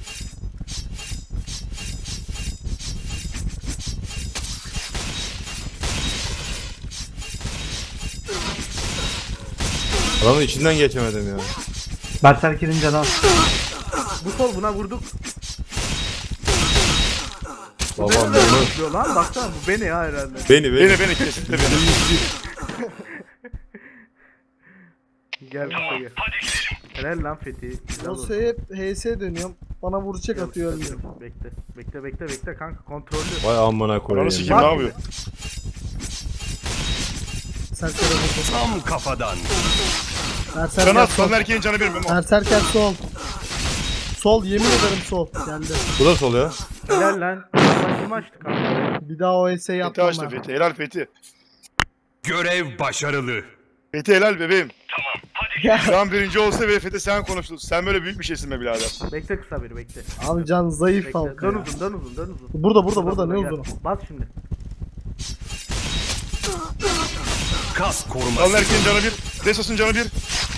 Adamın içinden geçemedim ya. Berserker'in canı az. Bu sol buna vurduk. Bu Babam beni de beni. öldürüyor lan baksana bu beni ya herhalde. Beni beni. Beni beni kesinlikle beni. Gel kısa gel. Helal lan Fethi. Güzel oldu. Nasıl hep H S dönüyorum. Bana vuracak Yok, atıyor kısa ölüyor. dur. Bekle. Bekle bekle bekle kanka kontrollü. Vay amına Ananı koyayım. sikeyim ne Bak yapıyor? Serker vurdu. Tam kafadan. Serker Canı az. sol. Son erkeğin canı bir Memo. Serker sol. Sol yemin ederim sol. Geldi. Bu da sol ya. Helal lan. Lan kim açtı kanka? Bir daha o S Fethi yapmam açtı ben. Fethi. Helal Fethi. Görev başarılı. Fethi helal bebeğim. Şu an birinci olsa ve Fethi sen konuştun. Sen böyle büyük bir şeysin be birader. Bekle kısa bir bekle. Abi Can zayıf Bekle. halka Dön ya. uzun dön uzun dön uzun. Burada burada burada ne gel. uzunu? Bas şimdi. Kas Son koruması. erkeğin canı bir. Desos'un canı bir.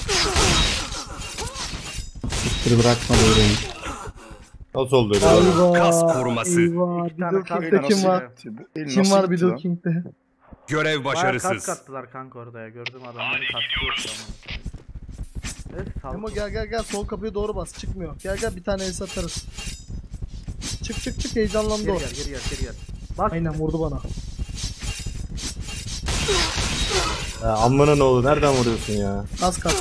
Bir bırakma böyle. Nasıl oldu öyle? Eyvah. Kas koruması. Eyvah. İki tane Biddle kas King'de kim koruması. var? El Kim nasıl var gitti Biddle lan? King'de? Görev Bayağı kas başarısız. kattılar kanka orada ya. Gördüm adamları katlıyor. Evet sağlık. Ama gel gel gel sol kapıya doğru bas çıkmıyor. Gel gel bir tane el atarız. Çık çık çık heyecanlandı Geri o. gel geri gel geri gel. Bas. Aynen vurdu bana. Ya amına ne oldu? Nereden vuruyorsun ya? Kas kas.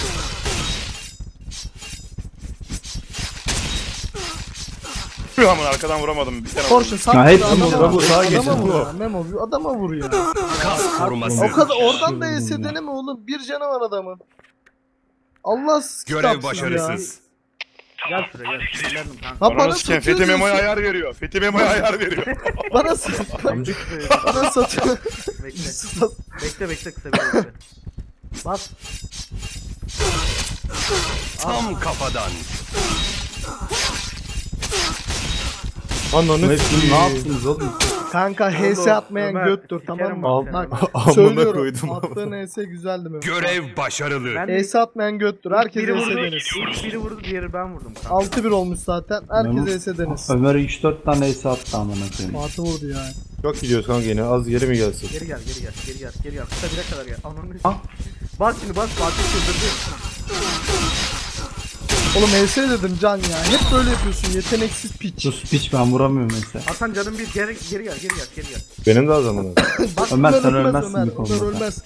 Tüh aman arkadan vuramadım. Bir tane Porsche vurdum. sağ Ya hepsi adama, vurdu, bu sağa adama geçin, vur bu. ya. Memo bir adama vur ya. Kas koruması. O kadar oradan da Vurdum ese ya. deneme oğlum. Bir canı var adamın. Allah Görev kitapsız başarısız. Gel şuraya gel. Sinirlendim kanka. Ya. Ha, Bana bana siken satıyor Fethi Memo'ya diyorsun. ayar veriyor. Fethi Memo'ya ayar veriyor. Bana satıyor. Bana satıyor. Bekle. Bekle bekle kısa bir bekle. Bas. Tam kafadan. Ananı Ne sikeyim. yaptınız oğlum? Kanka H S Oğlum, atmayan Ömer, göttür sikerim tamam mı? Al. bak Bak seni. Amına söylüyorum. koydum. Attığın H S güzeldi mi? Görev başarılı. Ben H S atmayan göttür. Herkes biri H S vurdu, deniz. ilk biri vurdu, diğeri ben vurdum kanka. altı bir olmuş zaten. Herkes H S deniz. Ömer üç dört tane ace attı amına koyayım. Fatih vurdu yani. Çok gidiyoruz kanka yine. Az geri mi gelsin? Geri gel, geri gel, geri gel, geri gel. Kısa bire kadar gel. Ananı. Bas şimdi bas, Fatih çıldırdı. Oğlum H S dedim Can ya. Hep böyle yapıyorsun yeteneksiz piç. Sus piç, ben vuramıyorum mesela. Hasan canım bir geri geri gel geri gel geri gel. Benim de az zamanı. Bak, Ömer, sen ölmez, ölmezsin Ömer, bir konuda. Ömer ölmez.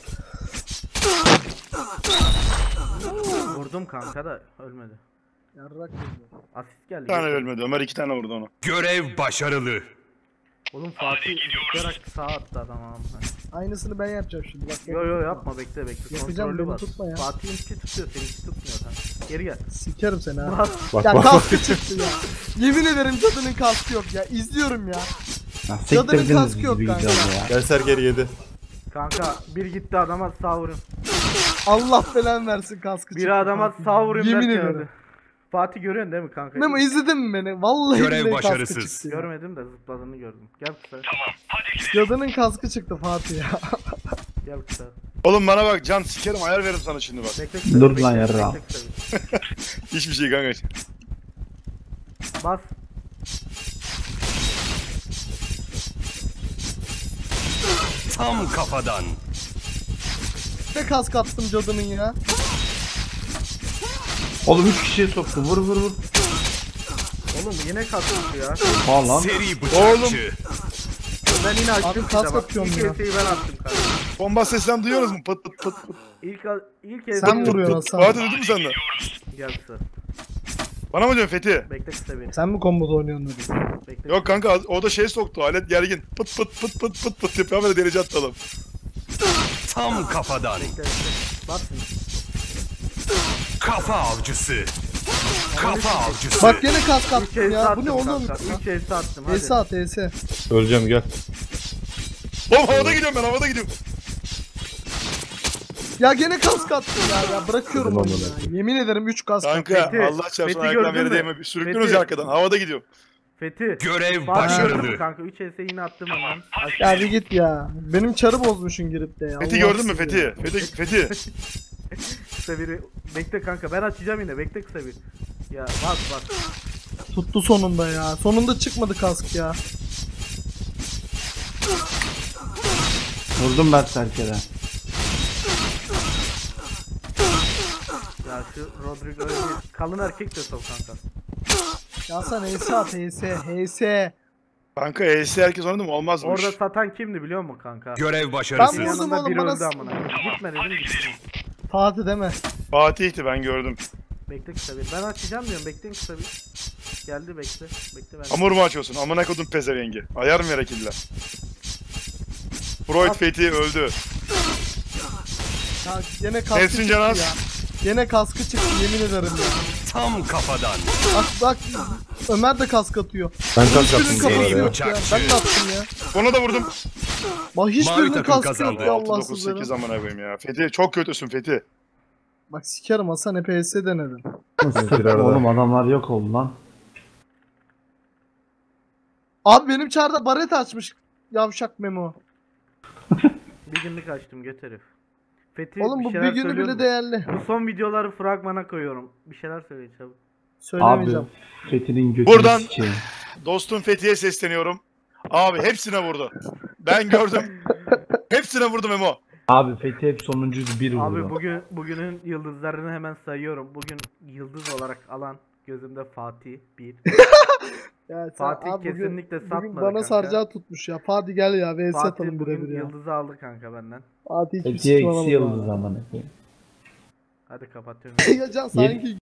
Vurdum kanka da ölmedi. Yarrak geliyor. Asist geldi. Bir tane ölmedi. Ömer iki tane vurdu onu. Görev başarılı. Oğlum Fatih zıplayarak sağ attı adam ama. Aynısını ben yapacağım şimdi. Bak, Yo yo yapma bekle bekle. Yapacağım, Kontrollü beni bas. tutma ya. Fatih'in iki tutuyor seninki tutmuyor kanka. Geri gel. Sikerim seni ha. Bas. Bak Ya bak. kaskı çıktı ya. Yemin ederim cadının kaskı yok ya. İzliyorum ya. Ya Cadının siktirdiniz kaskı bizi yok bir kanka. güzel ya. Gel Serger yedi. Kanka bir gitti adama sağ vurun. Allah belanı versin kaskı çıktı. Biri adama Fatih. sağ vurun Yemin derken ederim. öldü. Fatih görüyorsun değil mi kanka? Memo izledin mi beni? Vallahi Görev billahi kaskı başarısız. çıktı ya. Görmedim de zıpladığını gördüm. Gel kısa. Cadının kaskı çıktı Fatih ya. Gel kısa. Oğlum bana bak Can sikerim ayar veririm sana şimdi bak. Bekle kısa. Dur bekle, lan bekle yarrağım. kısa. Hiçbir şey kanka. Bas. Tam kafadan. Ne kask attım cadının ya. Oğlum üç kişiye soktu, vur vur vur. Oğlum yine kalktı ya. Aa lan. Seri bıçakçı. Ben yine açtım Abi size kask bak. atıyorum İlk ya. eseyi ben attım kanka. Bomba seslen duyuyoruz mu? Pıt pıt pıt pıt. İlk, ilk Sen eseyi vuruyorsun Hasan. Fatih duydun mu sen de? Gel kısa. Bana mı diyorsun Fethi? Bekle kısa beni. Sen mi komboda oynuyorsun dedim. Bekle. Yok kanka o da şey soktu. Alet gergin. Pıt pıt pıt pıt pıt pıt yapıyor böyle derece atalım. Tam kafadan. Bekle bekle. Bas şimdi. Kafa avcısı. Kafa avcısı. Bak yine kask üç attım ese ya. Bu attım ne oğlum? kanka. üç ese attım hadi. E S at E S. Öleceğim gel. Oğlum havada gidiyorum ben havada gidiyorum. Ya gene kask attım ya. Ya bırakıyorum Dedim onu amına ya. koyayım. Yemin ederim üç kask attım. Kanka Fethi, Allah çarpsın Fethi ayaklarım gördün yere mü? değme. Sürüklüyoruz Fethi. arkadan. Havada gidiyorum. Fethi. Görev Fatih gördün mü başarılı. kanka? üç ese yine attım hemen. Aç- Ya bir git ya. Benim çarı bozmuşsun girip de ya. Fethi gördün mü Allahsız ya. Fethi? Fethi Fethi. Kısa biri. Bekle kanka ben açacağım yine. Bekle kısa bir. Ya bas bas. Tuttu sonunda ya. Sonunda çıkmadı kask ya. Vurdum ben Serker'e. Ya şu Rodrigo'yu bir kalın erkek de sok kanka. Ya sen E S at E S. E S. Kanka E S herkes oynadı mı? Olmazmış. Orada satan kimdi biliyor musun kanka? Görev Ben başarısız. vurdum Yanında oğlum, biri bana öldü s- amına. Gitme dedim gittim. Fatih deme. Fatih'ti ben gördüm. Bekle kısa bir. Ben açacağım diyorum. Bekleyin kısa bir. Geldi bekle. Bekle ben. Hamur mu açıyorsun? Amına kodum pezevengi. Ayar mı yere killa? Freud Fethi öldü. Ya gene kaskı Ersin çıktı Canaz. ya. Gene kaskı çıktı yemin ederim ya. Tam kafadan. Bak bak Ömer de kask atıyor. Ben kaç Hiçbirinin yaptım bu kafası arada ya. yok ya. Ben de attım ya. Ona da vurdum. Bak Mavi hiçbirinin takım kaskı kazandı. yok ya altı dokuz Allahsızların. sekiz amına koyayım ya. Fethi çok kötüsün Fethi. Bak sikerim Hasan hep E S denedin. Bir arada. Oğlum adamlar yok oldu lan. Abi benim çarda baret açmış yavşak Memo. Bir günlük açtım göt herif. Fethi Oğlum bu şeyler bir günü söylüyor bile mu? değerli. Bu son videoları fragmana koyuyorum. Bir şeyler söyle çabuk. Abi Söylemeyeceğim. Fethi'nin götünü Buradan- sikeyim. Dostum Fethi'ye sesleniyorum. Abi hepsine vurdu. Ben gördüm. Hepsine vurdu Memo. Abi Fethi hep sonuncu bir vurdu. Abi bugün bugünün yıldızlarını hemen sayıyorum. Bugün yıldız olarak alan gözümde Fatih bir. Ya sen Fatih abi bugün, kesinlikle bugün satmadı bana kanka. sarcağı tutmuş ya. Fatih gel ya. V S Fatih atalım bugün birebir ya. yıldızı aldı kanka benden. Fatih hiçbir Fethi'ye sikim eksi alamadı yıldız abi. zaman. Hadi kapatıyorum. Ya Can sanki